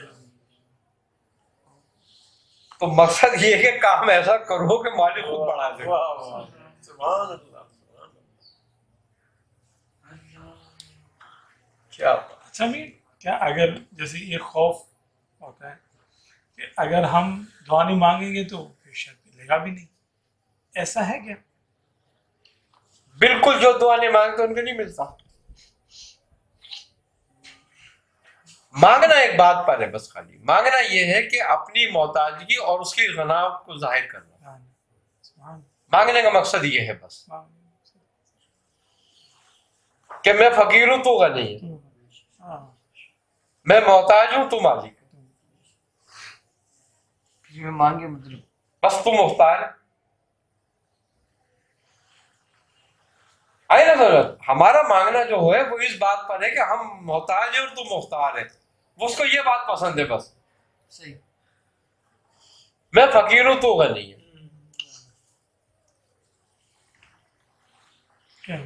तो मकसद ये है कि काम ऐसा करो कि मालिक खुद बढ़ा दे। क्या अच्छा मैं क्या अगर जैसे ये खौफ होता है कि अगर हम दुआ नहीं मांगेंगे तो फिर शायद मिलेगा भी नहीं, ऐसा है क्या? बिल्कुल, जो दुआ नहीं मांगते उनको नहीं मिलता। मांगना एक बात पर है बस, खाली मांगना यह है कि अपनी मोहताजगी और उसकी गना को जाहिर करना। मांगने का मकसद ये है बस कि मैं फकीर हूं तू गनी है, मैं मोहताज हूं तू मालिक, मैं मांगे मतलब बस तू मुख्तार है। आई ना समझ। हमारा मांगना जो है वो इस बात पर है कि हम मोहताज है और तू मुख्तार है। वो उसको ये बात पसंद है बस। सही। मैं फकीर हूं तू गनी है। क्या?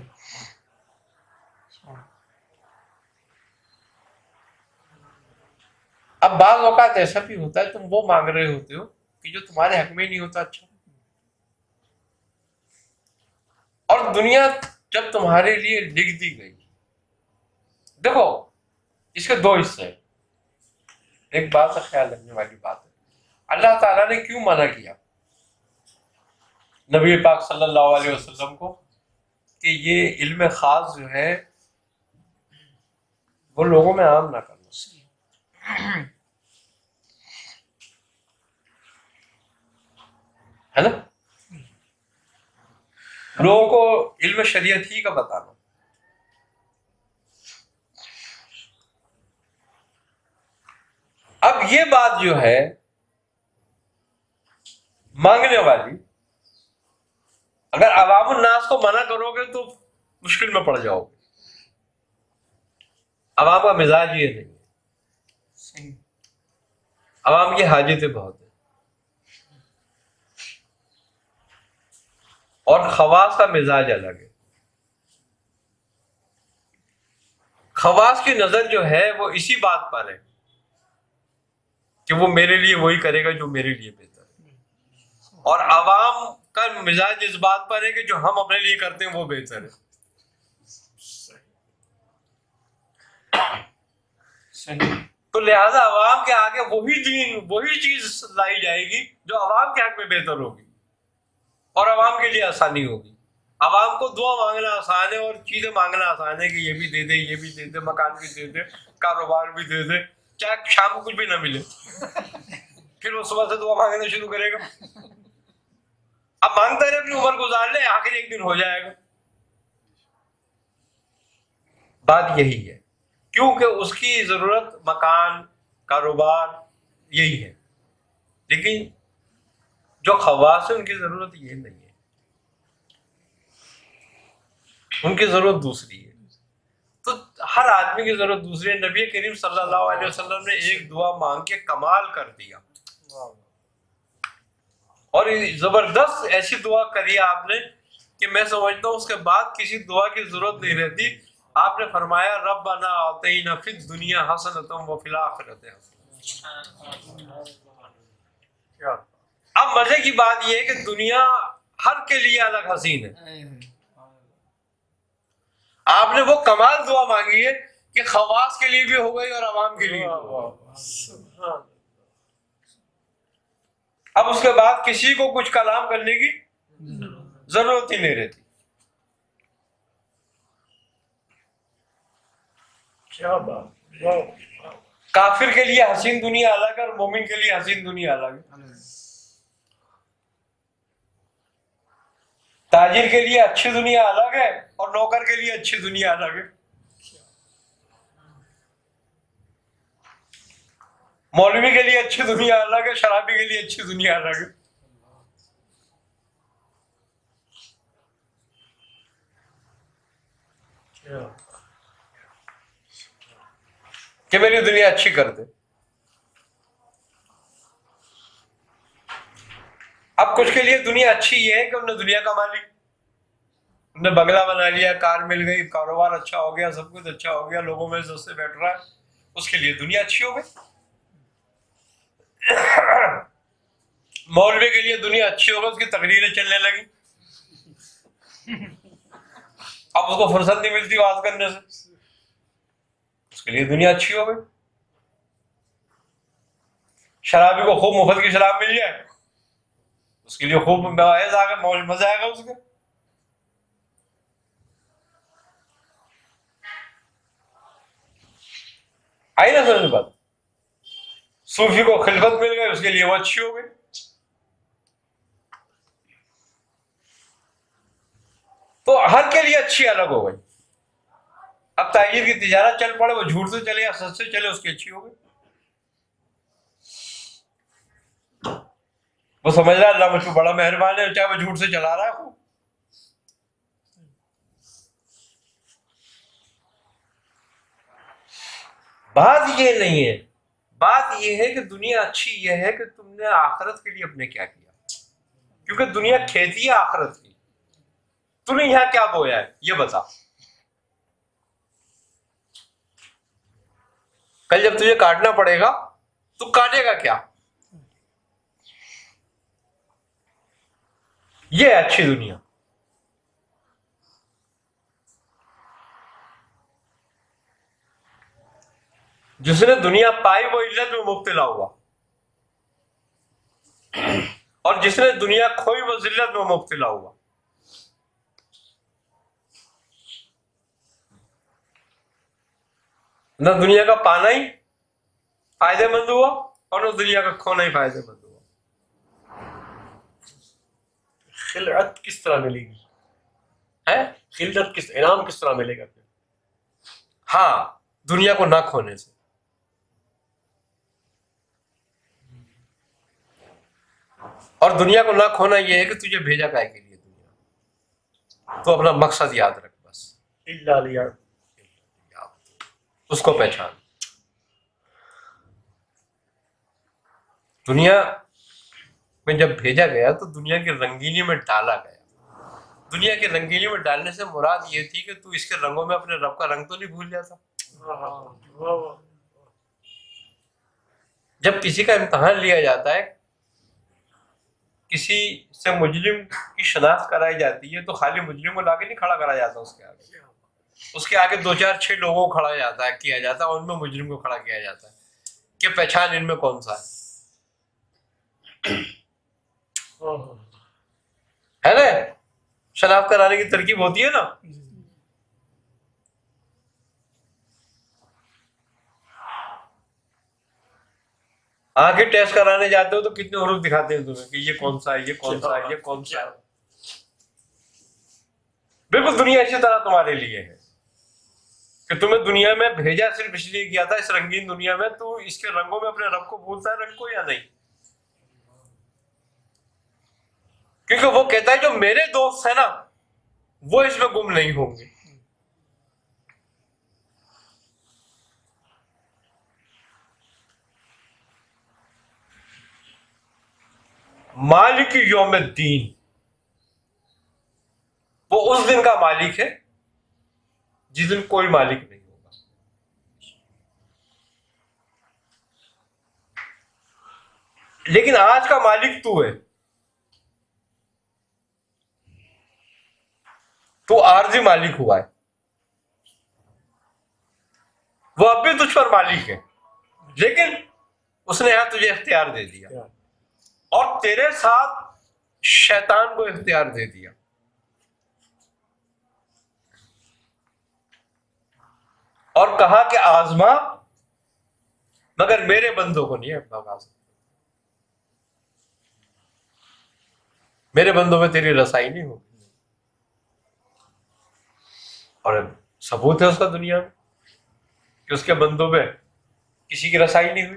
अब बाज़ औक़ात ऐसा भी होता है तुम वो मांग रहे होते हो कि जो तुम्हारे हक में नहीं होता। अच्छा, और दुनिया जब तुम्हारे लिए लिख दी गई, देखो इसके दो हिस्से हैं। एक बात का ख्याल रखने वाली बात है, अल्लाह ताला ने क्यों मना किया नबी पाक सल्लल्लाहु अलैहि वसल्लम को कि ये इल्म खास जो है वो लोगों में आम ना करना, है ना? लोगों को इल्म शरीयत ही का बताना। अब ये बात जो है मांगने वाली, अगर अवामुन नास को मना करोगे तो मुश्किल में पड़ जाओगे। अवाम का मिजाज ये नहीं है, अवाम की हाजतें बहुत है, और खवास का मिजाज अलग है। खवास की नजर जो है वो इसी बात पर है कि वो मेरे लिए वही करेगा जो मेरे लिए बेहतर है, और अवाम का मिजाज इस बात पर है कि जो हम अपने लिए करते हैं वो बेहतर है। तो लिहाजा अवाम के आगे वही दीन, वही चीज लाई जाएगी जो अवाम के हक में बेहतर होगी और अवाम के लिए आसानी होगी। अवाम को दुआ मांगना आसान है और चीजें मांगना आसान है कि ये भी दे दे, ये भी दे दे, मकान भी दे दे, कारोबार भी दे दे, चाहे शाम को कुछ भी ना मिले, फिर वो सुबह से दुआ मांगना शुरू करेगा। अब मांगता रहे, अपनी उम्र गुजार ले, आखिर एक दिन हो जाएगा। बात यही है, क्योंकि उसकी जरूरत मकान, कारोबार यही है, लेकिन जो खवास है उनकी जरूरत ये नहीं है, उनकी जरूरत दूसरी है। तो हर आदमी की जरूरत दूसरी है। नबी करीम सल्लल्लाहु अलैहि वसल्लम ने एक दुआ मांग के कमाल कर दिया, और जबरदस्त ऐसी दुआ करी आपने कि मैं समझता हूं उसके बाद किसी दुआ की जरूरत नहीं रहती। आपने फरमाया रब्बना आतिना फिद दुनिया हसनतम व फिल आखिरति हसनतम। अब मजे की बात यह है कि दुनिया हर के लिए अलग हसीन है। आपने वो कमाल दुआ मांगी है कि खवास के लिए भी हो गई और अवाम के लिए भी हो गई। अब उसके बाद किसी को कुछ कलाम करने की जरूरत ही नहीं रहती। क्या बात। काफिर के लिए हसीन दुनिया अलग है और मोमिन के लिए हसीन दुनिया अलग है। ताजिर के लिए अच्छी दुनिया अलग है और नौकर के लिए अच्छी दुनिया अलग है। मौलवी के लिए अच्छी दुनिया अलग है, शराबी के लिए अच्छी दुनिया अलग है। कि मेरी दुनिया अच्छी कर दे। अब कुछ के लिए दुनिया अच्छी ये है कि उन्हें दुनिया कमा ली, उन्हें बंगला बना लिया, कार मिल गई, कारोबार अच्छा हो गया, सब कुछ अच्छा हो गया, लोगों में सस्ते बैठ रहा है, उसके लिए दुनिया अच्छी हो गई। मौलवी के लिए दुनिया अच्छी हो गई, उसकी तकरीरें चलने लगी, अब उसको फुर्सत नहीं मिलती बात करने से, उसके लिए दुनिया अच्छी हो गई। शराबी को खूब मुफ्त की शराब मिल जाए, उसके लिए खूब मौज मजा आएगा उसके। आई ना समझ बात। सूफी को खिलफत मिल गई, उसके लिए वो अच्छी हो गई। तो हर के लिए अच्छी अलग हो गई। अब ताजिर की तिजारत चल पड़े, वो झूठ से चले या सच से चले, उसकी अच्छी हो गई। वो समझ रहा है अल्लाह मुझ पर बड़ा मेहरबान है, चाहे वो झूठ से चला रहा है खूब। बात ये नहीं है, बात ये है कि दुनिया अच्छी ये है कि तुमने आखिरत के लिए अपने क्या किया, क्योंकि दुनिया खेती है आखिरत की। तूने यहां क्या बोया है ये बता। कल जब तुझे काटना पड़ेगा तो काटेगा क्या? ये है अच्छी दुनिया। जिसने दुनिया पाई वो इज्जत में मुब्तला हुआ, और जिसने दुनिया खोई वो जिल्लत में मुब्तला हुआ। न दुनिया का पाना ही फायदेमंद हुआ और न दुनिया का खोना ही फायदेमंद हुआ। खिलअत किस तरह मिलेगी है? खिलअत किस इनाम किस तरह मिलेगा? हाँ, दुनिया को ना खोने से। और दुनिया को ना खोना यह है कि तुझे भेजा काय के लिए दुनिया, तो अपना मकसद याद रख बस। इल्ला लिया उसको पहचान। दुनिया में जब भेजा गया तो दुनिया की रंगीनी में डाला गया। दुनिया की रंगीनी में डालने से मुराद ये थी कि तू इसके रंगों में अपने रब का रंग तो नहीं भूल जाता। जब किसी का इम्तहान लिया जाता है, किसी से मुजरिम की शनाख्त कराई जाती है, तो खाली मुजरिम को लाके नहीं खड़ा करा जाता, उसके आगे उसके आगे दो चार छह लोगों को खड़ा जाता है किया जाता है, उनमें मुजरिम को खड़ा किया जाता है कि पहचान इनमें कौन सा है। है ना? शनाख्त कराने की तरकीब होती है ना। आंखें टेस्ट कराने जाते हो तो कितने हरूफ दिखाते हैं तुम्हें कि ये कौन सा है, ये कौन सा है, ये कौन सा है। बिल्कुल दुनिया इसी तरह तुम्हारे लिए है कि तुम्हें दुनिया में भेजा सिर्फ इसलिए किया था, इस रंगीन दुनिया में तू इसके रंगों में अपने रब को भूलता है, रंग को या नहीं? क्योंकि वो कहता है जो मेरे दोस्त है ना वो इसमें गुम नहीं होंगे। मालिक यौमुद्दीन, वो उस दिन का मालिक है जिस दिन कोई मालिक नहीं होगा। लेकिन आज का मालिक तू है, तू आरजी मालिक हुआ है, वो अब भी तुझ पर मालिक है, लेकिन उसने यहां तुझे इख्तियार दे दिया और तेरे साथ शैतान को इख्तियार दे दिया। और कहा कि आजमा, मगर मेरे बंदों को नहीं भगा सकते, मेरे बंदों में तेरी रसाई नहीं होगी। और सबूत है उसका दुनिया में कि उसके बंदों में किसी की रसाई नहीं हुई।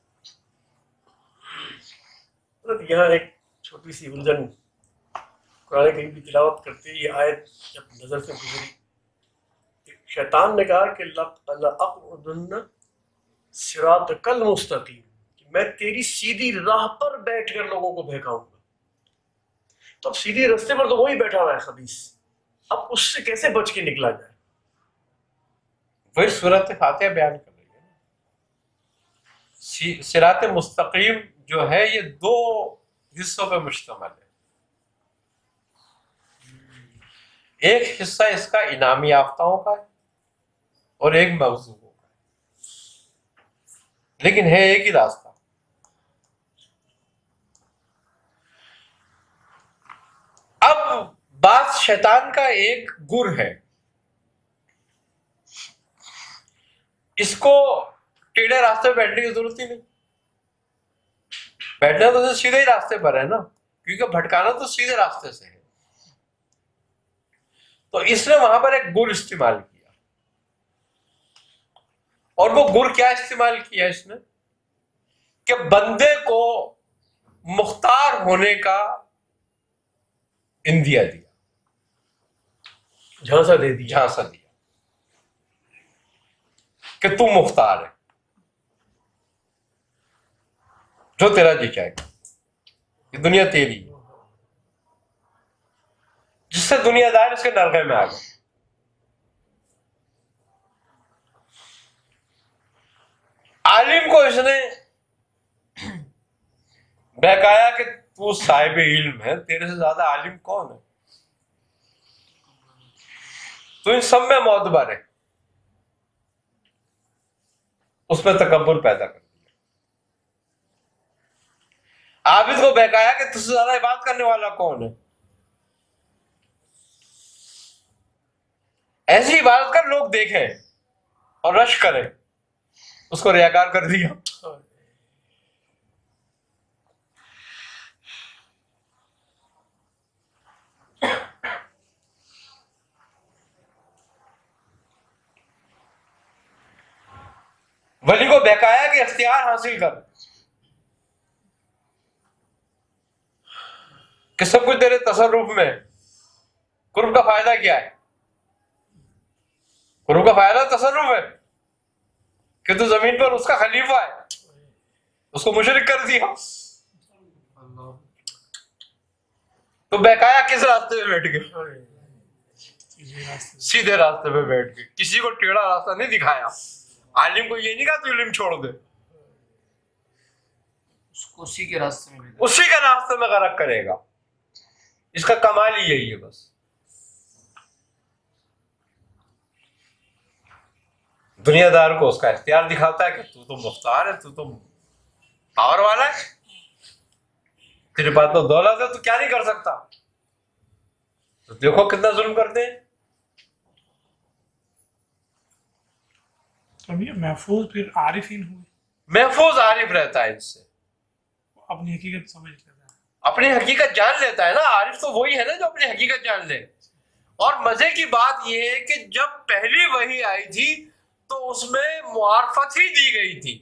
यहाँ एक छोटी सी उलझन, कुरान करीम की तिलावत करते ये आयत जब नजर से गुजरी, शैतान ने कहा कि लअक़उदुन्न सिरातकल मुस्तक़ीम, मैं तेरी सीधी राह पर बैठकर लोगों को बहकाऊंगा। तो अब सीधे रास्ते पर तो वही बैठा हुआ है खबीस, अब उससे कैसे बच के निकला जाए? वही सूरत फातिहा बयान कर रही है। सिरात मुस्तकीम जो है ये दो हिस्सों पे मुश्तमिल है। एक हिस्सा इसका इनामी याफ्ताओं का है और एक मौजूदों का है, लेकिन है एक ही रास्ता। अब बात शैतान का एक गुर है, इसको टेढ़े रास्ते पे बैठने की जरूरत ही नहीं, बैठना तो सीधे ही रास्ते पर है ना, क्योंकि भटकाना तो सीधे रास्ते से है। तो इसने वहां पर एक गुर इस्तेमाल किया, और वो गुर क्या इस्तेमाल किया इसने कि बंदे को मुख्तार होने का इंदिया दिया, झांसा दे दिया, झांसा दिया कि तू मुख्तार है, जो तेरा जी चाहेगा, ये दुनिया तेरी है। जिससे दुनियादार इसके नरगे में आ गए। आलिम को इसने बहकाया कि तू साहिब इल्म है, तेरे से ज्यादा आलिम कौन है, तू इन सब में मोतबर है, उसमें तकब्बुर पैदा कर दिया। आबिद को बहकाया कि तुझसे ज्यादा इबादत करने वाला कौन है, ऐसी इबादत कर लोग देखें और रश करें, उसको रियाकार कर दिया। वली को बहकाया कि इख्तियार हासिल कर, कि सब कुछ तेरे तसर्रुफ में, कुर्ब का फायदा क्या है? कुर्ब का फायदा तसर्रुफ है कि तू जमीन पर उसका खलीफा है, उसको मुशरिक कर दिया। तो बहकाया किस रास्ते पे बैठ गए? सीधे रास्ते पे बैठ गए, किसी को टेढ़ा रास्ता नहीं दिखाया। आलिम को ये नहीं कहा तू इल्म छोड़ दे, उसको उसी के रास्ते में भेजा, उसी के रास्ते में गरक करेगा। इसका कमाल ही यही है बस। दुनियादार को उसका इख्तियार दिखाता है कि तू तो मुख्तार है, तू तो पावर वाला है, तेरे पास तो दौलत है, तू क्या नहीं कर सकता। तो देखो कितना जुल्म करते हैं। तो ये महफूज फिर आरिफीन हुए। महफूज आरिफ रहता है इनसे, अपनी हकीकत समझ लेता है, अपनी हकीकत जान लेता है ना। आरिफ तो वही है ना जो अपनी हकीकत जान ले। और मजे की बात यह है कि जब पहली वही आई थी तो उसमें मुआरफत ही दी गई थी।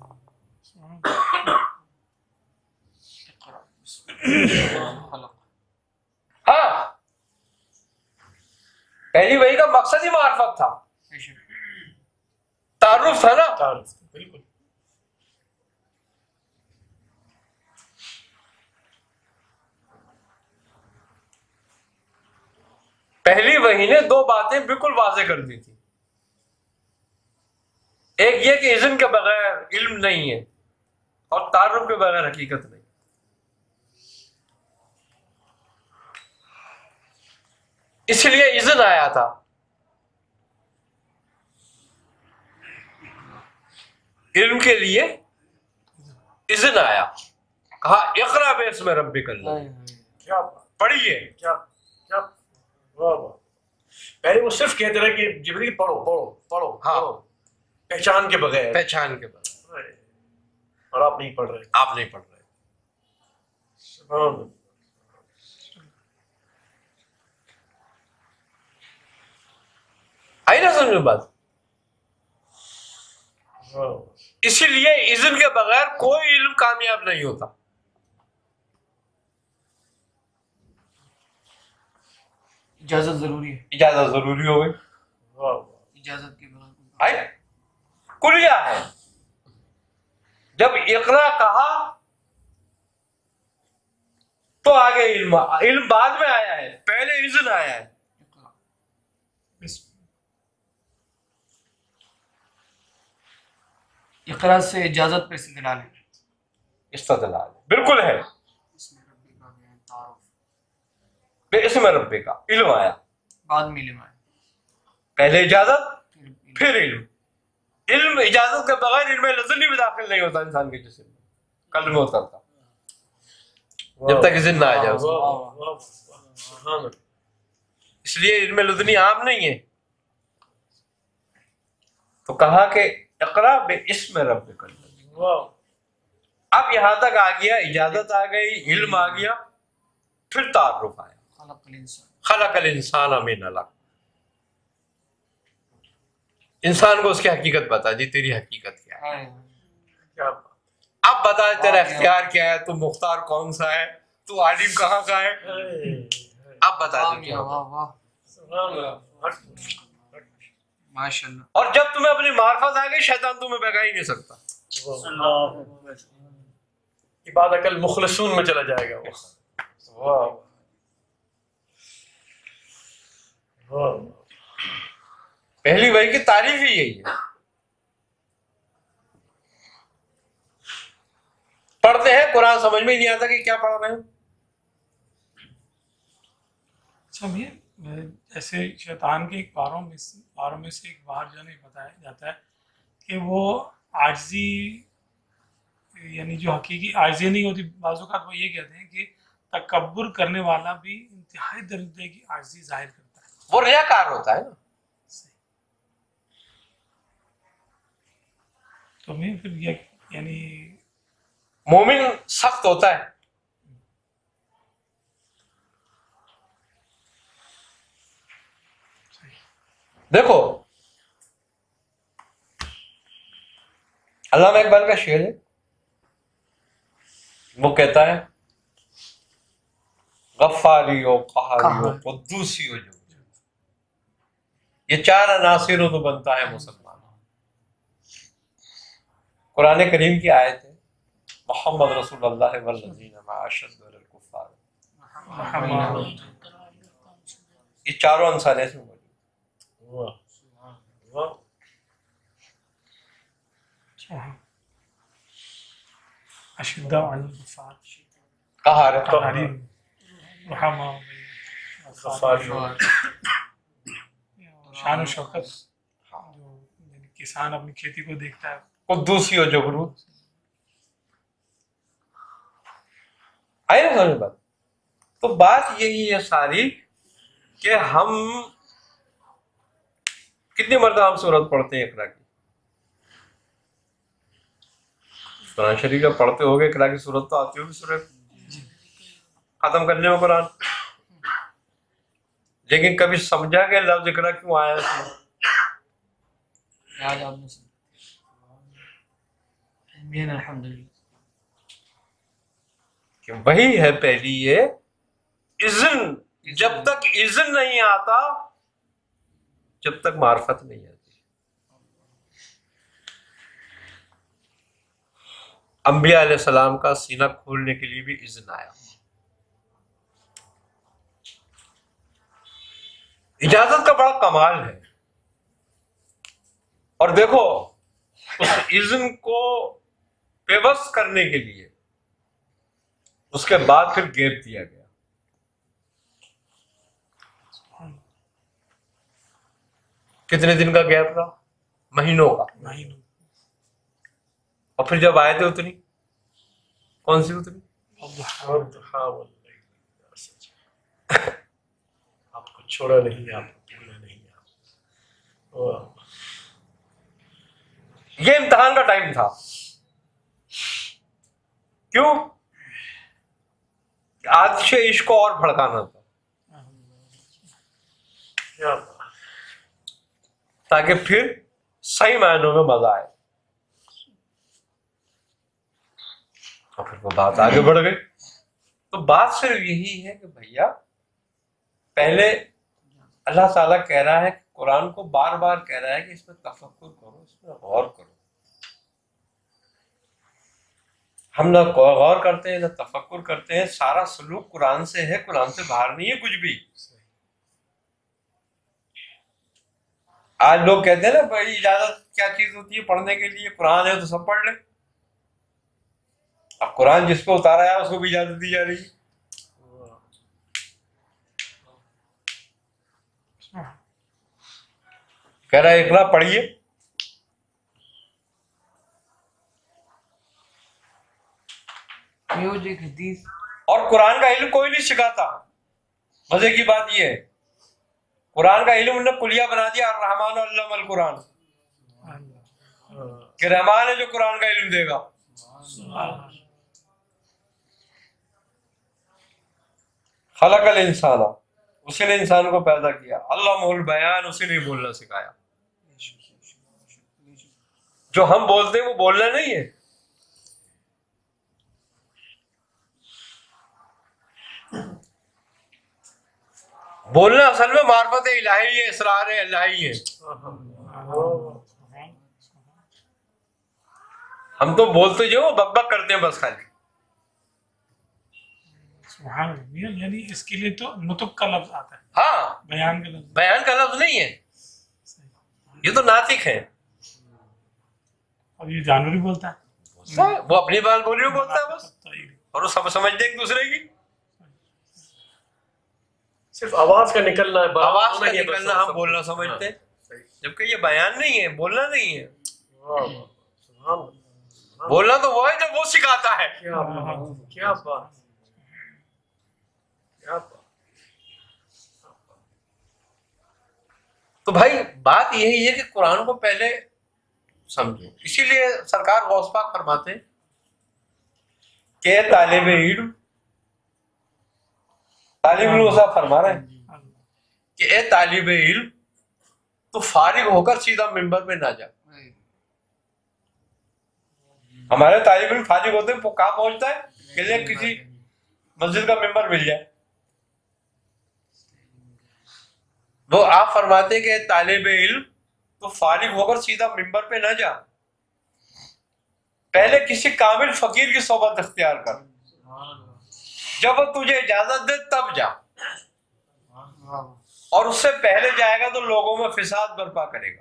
हाँ, पहली वही का मकसद ही मुआरफत था, तारुफ था ना। तारुफ, बिल्कुल। पहली वही ने दो बातें बिल्कुल वाज़ेह कर दी थी। एक ये कि इज़्न के बगैर इल्म नहीं है और तारुफ के बगैर हकीकत नहीं। इसलिए इज़्न आया था। इल्म के लिए इज़्न आया, कहा इक़रा बिस्मि रब्बिकल लज़ी, क्या पढ़िए। क्या क्या वाह वाह। पहले वो सिर्फ कहते रहे कि जिब्रील पढ़ो पढ़ो पढ़ो हाँ। पढ़ो, पहचान के बगैर। पहचान के बगैर। और आप नहीं पढ़ रहे। आप नहीं पढ़ रहे। सुभान अल्लाह। आई ना समझ में बात। वाह। इसीलिए इज़्न के बगैर कोई इल्म कामयाब नहीं होता। इजाजत जरूरी है, इजाजत जरूरी हो गई। वाह। इजाजत के बगैर आई कुलिया है। जब इक़रा कहा तो आगे इल्म, इल्म बाद में आया है, पहले इज़्न आया है। इकरा से इजाजत पे इस्तेदलाल है, इस्तदलाल बिल्कुल है। इसमें रब्बे का इल्म आया, बाद में इल्म आया, पहले इजाजत फिर फिर इल्म। इल्म इजाजत के बगैर इल्म लज़नी भी दाखिल नहीं होता इंसान के जिस्म में, कल में उतरता जब तक इज़्न ना आ जाए। वाह वाह वाह। सुभान अल्लाह। इसलिए इल्म लदनी आम नहीं है। तो कहा कि इक़रा बिस्मि रब्बिकल लज़ी। वाह। अब यहां तक आ गया, इजाजत आ गई, इल्म आ गया, फिर तारुफ आया। खलक़ल इंसान, खलक़ल इंसान मिन अलक़। इंसान को उसकी हकीकत बता दी, तेरी हकीकत क्या है। हाय, क्या अब बता तेरा इख्तियार क्या है, तू मुख्तार कौन सा है, तू आलिम कहाँ का है, अब बता वाह दे। मियां, वाह वाह, सुभान अल्लाह। माशाअल्लाह। और जब तुम्हें अपनी मार्फत आ गई, शैतान तुम्हें बगा ही नहीं सकता। ये बात अकल मुखलसून में चला जाएगा वो। वाह वाह। पहली वही की तारीफ ही यही है। पढ़ते हैं कुरान समझ में ही नहीं आता कि क्या पढ़ रहे हैं। अच्छा भैया, ऐसे शैतान के एक बारों में से बारों में से एक बार जो नहीं बताया जाता है कि वो आजिज़ी, यानी जो हकीकी आजिज़ी नहीं होती, बाज़ औक़ात वो ये कहते हैं कि तकब्बुर करने वाला भी इंतहाई दर्जे की आजिज़ी जाहिर करता है। वो रियाकार होता है ना। तो मैं फिर ये यानी मोमिन सख्त होता है। देखो अल्लामा इकबाल का शेर है, वो कहता है गफ्फारी हो, क़हारी हो, क़ुद्दूसी हो, जो ये चार अनासिरों तो बनता है मुसलमान। कुरान करीम की आयत है मोहम्मद रसूलुल्लाह वल्लज़ीना मअहु अशद्दुल कुफ़्फ़ार, ये चारों अंसार इसमें मौजूद। वाह वाह। अशिद्दा अलल कुफ़्फ़ार, कहार क़हारी, रहमा, शान और शौकत, जो यानी किसान अपनी खेती को देखता है। कुद्दूसी हो, जबरूत। आई ना समझ बात। तो बात यही है सारी कि हम कितनी मरतबा हम सूरत पढ़ते हैं इक़रा की, कुरान शरीफ का पढ़ते होगे, इकरा की सूरत तो आती होगी, सूरत खत्म करने में कुरान, लेकिन कभी समझा कि लफ्ज इकरा क्यों आया इसमें? आज आपने सुना अल्हम्दुलिल्लाह कि वही है पहली ये इज़्न। जब तक इज़्न नहीं आता, जब तक मार्फत नहीं आती। अंबिया अलैहिस्सलाम का सीना खोलने के लिए भी इज़्न आया। इजाजत का बड़ा कमाल है। और देखो, उस इज़्न को पेवस करने के लिए उसके बाद फिर गैप दिया गया। कितने दिन का गैप रहा? महीनों का। महीनों। और फिर जब आए थे उतनी, कौन सी उतनी? आपको छोड़ा नहीं, आपको भूला नहीं। आप ये इम्तिहान का टाइम था। क्यों? आतिश इश्क को और भड़काना था, क्या ताकि फिर सही मायनों में मजा आए। और फिर वो बात आगे बढ़ गई। तो बात सिर्फ यही है कि भैया, पहले अल्लाह ताला कह रहा है, कुरान को बार बार कह रहा है कि इसमें तफक्कुर करो, इसमें गौर करो। हम ना गौर करते हैं ना तफक्कुर करते हैं। सारा सलूक कुरान से है, कुरान से बाहर नहीं है कुछ भी। आज लोग कहते हैं ना भाई, इजाजत क्या चीज होती है पढ़ने के लिए? कुरान है तो सब पढ़ ले। अब कुरान जिस पे उतारा है उसको भी इजाजत दी जा रही है। कह रहा है इकरा पढ़िए, एक हदीस। और कुरान का इल्म कोई नहीं सिखाता। मजे की बात यह है, कुरान का इल्म उन्होंने कुलिया बना दिया, रहमान अल्लमल कुरान, कि रहमान है जो कुरान का इल्म देगा। खलकल इंसाना, उसी ने इंसान को पैदा किया। अल्लामुल बयान, उसी ने बोलना सिखाया। जो हम बोलते हैं वो बोलना नहीं है। बोलना असल में मार्फत इलाही है, इसरार है इलाही है। हम तो बोलते जो बकबक करते हैं बस खाली। सुभान अल्लाह। यानी इसके लिए तो नुतुक का लफ्ज आता है। हाँ, बयान का लफ्ज। बयान का लफ्ज नहीं है, ये तो नातिक है। और ये जानवर भी बोलता है, वो अपनी बात बोली बोलता है बस, और वो सब समझते एक दूसरे की। सिर्फ आवाज का निकलना है, आवाज का निकलना हम बोलना समझते हैं, जबकि ये बयान नहीं है, बोलना नहीं है। बोलना तो वो है जब वो सिखाता है। क्या बात, क्या बात, क्या बात। तो भाई बात यही है कि कुरान को पहले समझो। इसीलिए सरकार गौस पाक फरमाते हैं कि तालिब इल्म, तालिब इल्म फरमा रहे हैं कि ए तालिब इल्म, तो फारिग होकर सीधा मिंबर पे ना जा। हमारे तालिब इल्म फारिग होते हैं, कहाँ पहुंचता है कि लिए किसी मस्जिद का मिंबर मिल जाए। वो आप फरमाते कि तालिब इल्म, तो फारिग होकर सीधा मिंबर पे ना जा, पहले किसी कामिल फकीर की सोबत इख्तियार कर। जब वो तुझे इजाजत दे तब जा, और उससे पहले जाएगा तो लोगों में फिसाद बर्पा करेगा।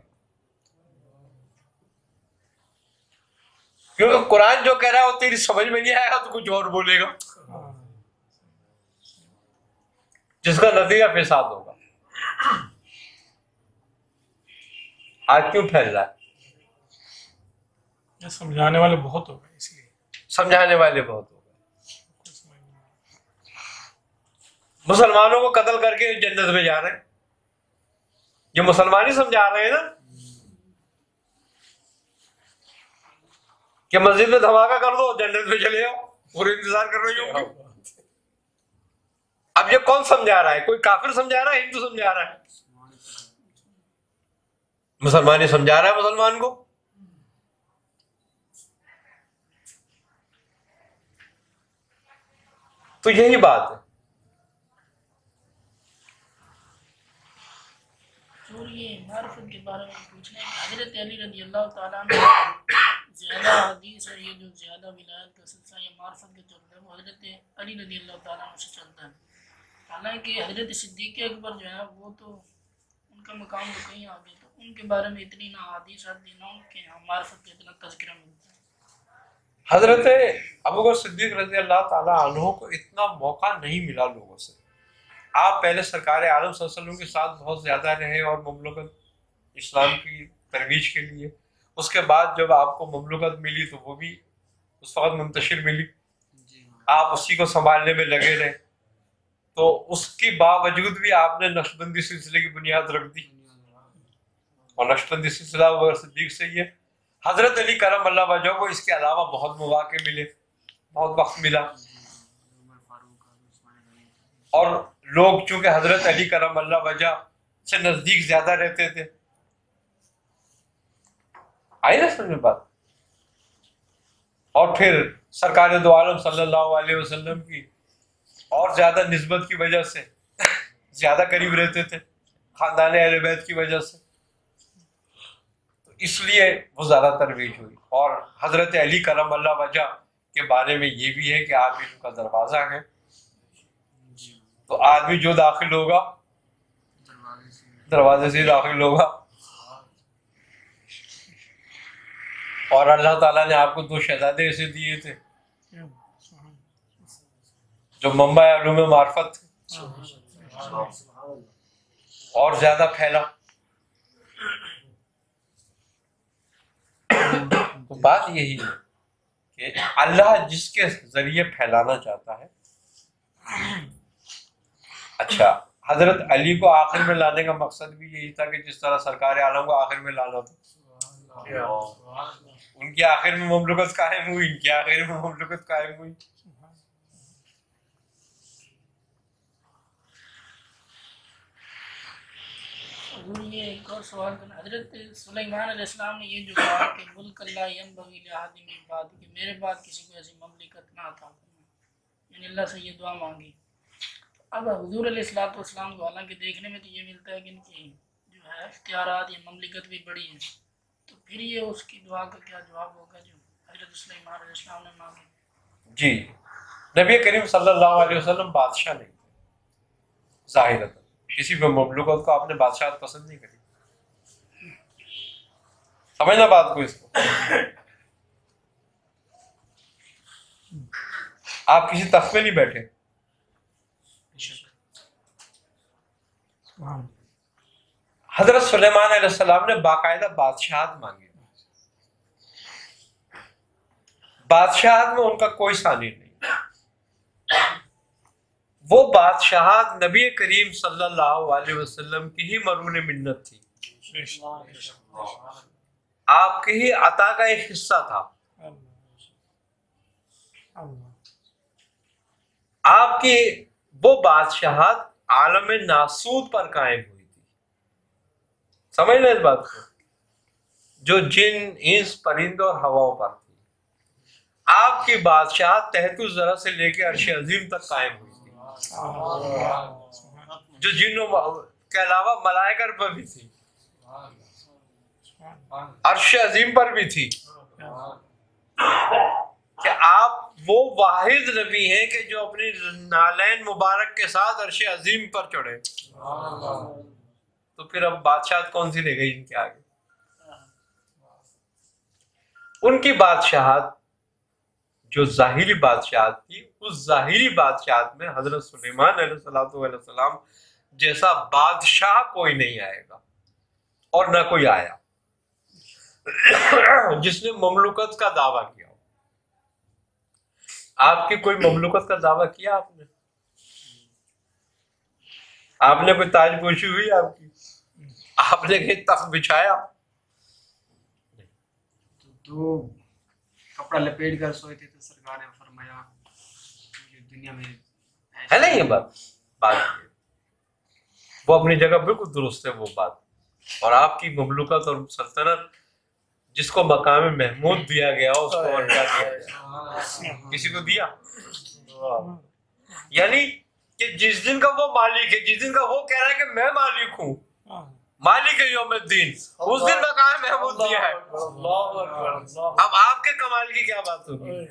क्योंकि कुरान जो कह रहा है वो तेरी समझ में नहीं आएगा तो कुछ और बोलेगा, जिसका नतीजा फिसाद होगा। आज क्यों फैल रहा है? समझाने वाले बहुत हो गए, इसलिए समझाने वाले बहुत हो गए। मुसलमानों को कत्ल करके जन्नत में जा रहे हैं, ये मुसलमान ही समझा रहे हैं ना कि मस्जिद में धमाका कर दो, जन्नत में चले जाओ, पूरे इंतजार कर रही हो। अब ये कौन समझा रहा है? कोई काफिर समझा रहा है, हिंदू समझा रहा है? मुसलमान ही समझा रहा है मुसलमान को। तो यही बात है। और ये मार्फत के बारे में पूछना है, हजरत अली रज़ी अल्लाह ताला अन्हु ज्यादा हदीस है, ये जो ज्यादा विलायत का सिलसिला ये मार्फत के चलता है वो हजरत अली रज़ी अल्लाह ताला अन्हु से चलता है। हालांकि हजरत सिद्दीक़ अकबर जो है वो तो उनका मकाम तो कहीं आगे, तो उनके बारे में इतनी ना हदीस आती ना उनके यहाँ मार्फत का इतना तज़किरा मिलता है। हजरत अबू बकर सिद्दीक रज़ी अल्लाह ताला अन्हु को इतना मौका नहीं मिला लोगों से। आप पहले सरकार आलम सल्लल्लाहु अलैहि वसल्लम के साथ बहुत ज्यादा रहे और ममलुकत इस्लाम की तरवीज के लिए। उसके बाद जब आपको ममलुकत मिली तो वो भी उस वक्त मुंतशिर मिली, आप उसी को संभालने में लगे रहे। तो उसके बावजूद भी आपने नक्शबंदी सिलसिले की बुनियाद रख दी, और नक्शबंदी सिलसिला अबू बकर सिद्दीक से ही है। हजरत अली करम अल्लाह वजह को इसके अलावा बहुत मौके मिले, बहुत वक्त मिला, और लोग चूंकि हजरत अली करम अल्लाह वजह से नजदीक ज्यादा रहते थे। आई ना समझ बात? और फिर सरकार दो आलम सल्लल्लाहु अलैहि वसल्लम की और ज्यादा निस्बत की वजह से ज्यादा करीब रहते थे, खानदान अहले बैत की वजह से, तो इसलिए वो ज्यादा तरवीज हुई। और हजरत अली करम अल्लाह वजह के बारे में ये भी है कि आप ही उनका दरवाजा है, तो आदमी जो दाखिल होगा दरवाजे से दाखिल होगा। और अल्लाह ताला ने आपको दो शहजादे ऐसे दिए थे जो मंबा उलूम मार्फत और ज्यादा फैला। तो बात यही है कि अल्लाह जिसके जरिए फैलाना चाहता है। अच्छा, हजरत अली को आखिर में लाने का मकसद भी यही था कि जिस तरह सरकार आलम को आखिर में लाना था। उनकी आखिर में ममलुकत कायम हुई, इनकी आखिर में ममलुकत कायम हुई। ये एक और सवाल करना, हजरत सुलेमान अलैहिस्सलाम ने ये जो कहा कि मुल्क अल्लाह यंबगी लिअहदिन मिन बादी, कि मेरे बाद किसी को ऐसी ममलिकत ना अता करना, यानी अल्लाह से ये दुआ मांगी। अब हुजूर अलैहिस्सलातु वस्सलाम को हालांकि देखने में तो ये मिलता है कि इनकी जो है इख्तियारात या ममलिकत भी बड़ी है, तो फिर ये उसकी दुआ का क्या जवाब होगा जो हजरत सुलेमान अलैहिस्सलाम ने मांगी? जी, नबी करीम सल्लल्लाहु अलैहि वसल्लम बादशाह नहीं थे, जाहिरतन किसी भी ममलुकत को आपने बादशाह पसंद नहीं करी। समझना बात को, इसको आप किसी तख्त में नहीं बैठे, हजरत सुलेमान अलैहिस्सलाम ने बाकायदा बादशाहत मांगी। बादशाहत में उनका कोई सानी नहीं, वो बादशाहत नबी करीम सल्लल्लाहु अलैहि वसल्लम की ही मरून मिन्नत थी, आपके ही अता का एक हिस्सा था। आपकी वो बादशाहत आलम नासूद पर कायम हुई थी। समझ लें इस बात को, जो जिन इंस परिंदों और हवाओं पर थी। आपकी बादशाहत तहतु जरा से लेकर अर्श अजीम तक कायम हुई थी, जो जिन्नों के अलावा मलाइका पर भी थी, अर्श अजीम पर भी थी। कि आप वो वाहिद नबी हैं कि जो अपनी नालैन मुबारक के साथ अर्श अजीम पर चढ़े। तो फिर अब बादशाहत कौन सी रह गई इनके आगे? उनकी बादशाहत जो जाहिरी बादशाहत थी, उस जाहिरी बादशाहत में हजरत सुलेमान अलैहिस्सलाम जैसा बादशाह कोई नहीं आएगा, और ना कोई आया जिसने ममलुकत का दावा किया। आपकी कोई ममलुकत का दावा किया आपने? आपने कोई ताजपोशी हुई आपकी? आपने कहीं तख्त बिछाया? तो कपड़ा लपेट कर सोए थे तो सरकार ने फरमाया कि दुनिया में है ना ये बात बात ये। वो अपनी जगह बिल्कुल दुरुस्त है वो बात। और आपकी ममलुकत और सल्तनत जिसको मकाम महमूद दिया गया उसको और क्या दिया गया? किसी को दिया? यानी कि जिस दिन का वो मालिक है, जिस दिन का वो कह रहा है कि मैं मालिक हूँ, मालिक है यौमुद्दीन, उस दिन मकाम महमूद दिया है। अब आपके कमाल की क्या बात होगी?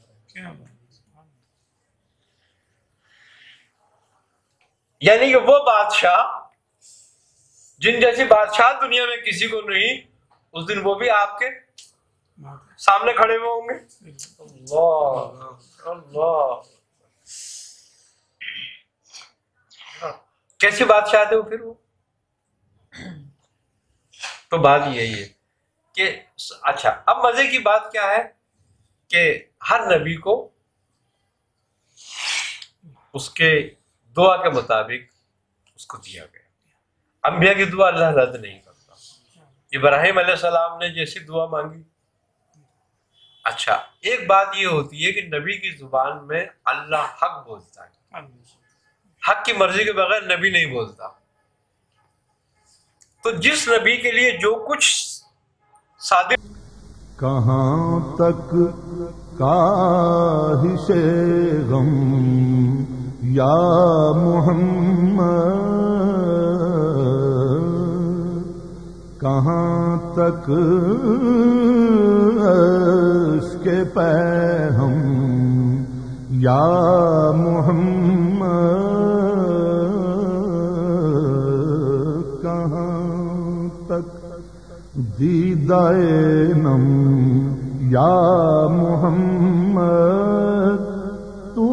यानी कि वो बादशाह जिन जैसी बादशाह दुनिया में किसी को नहीं, उस दिन वो भी आपके सामने खड़े हुए होंगे। अल्लाह अल्लाह, कैसी बादशाह थे वो फिर वो? तो बात यही है कि अच्छा, अब मजे की बात क्या है कि हर नबी को उसके दुआ के मुताबिक उसको दिया गया। अंबिया की दुआ अल्लाह रद्द नहीं करता। इब्राहिम अलैहिस्सलाम ने जैसी दुआ मांगी, अच्छा एक बात ये होती है कि नबी की जुबान में अल्लाह हक बोलता है, हक की मर्जी के बगैर नबी नहीं बोलता। तो जिस नबी के लिए जो कुछ सादिक, कहाँ तक काहिशे गम या मोहम्मद, कहाँ तक अश्के पैहम या मोहम्मद, कहाँ तक दीदाए नम या मोहम्मद, तू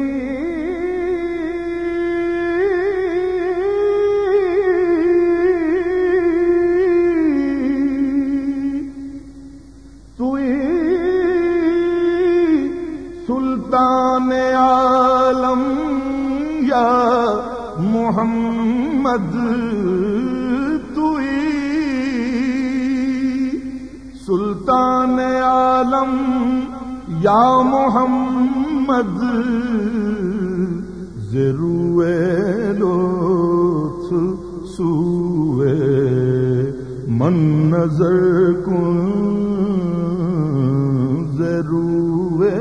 सुल्तान आलम या मोहम्मद, तुई सुल्तान आलम या मोहम्मद, ज़रूए लोथ सूए मन नजर कुन, ज़रूए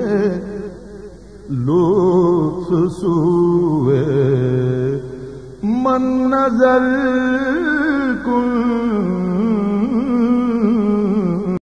लुत्फ सूए मन नजर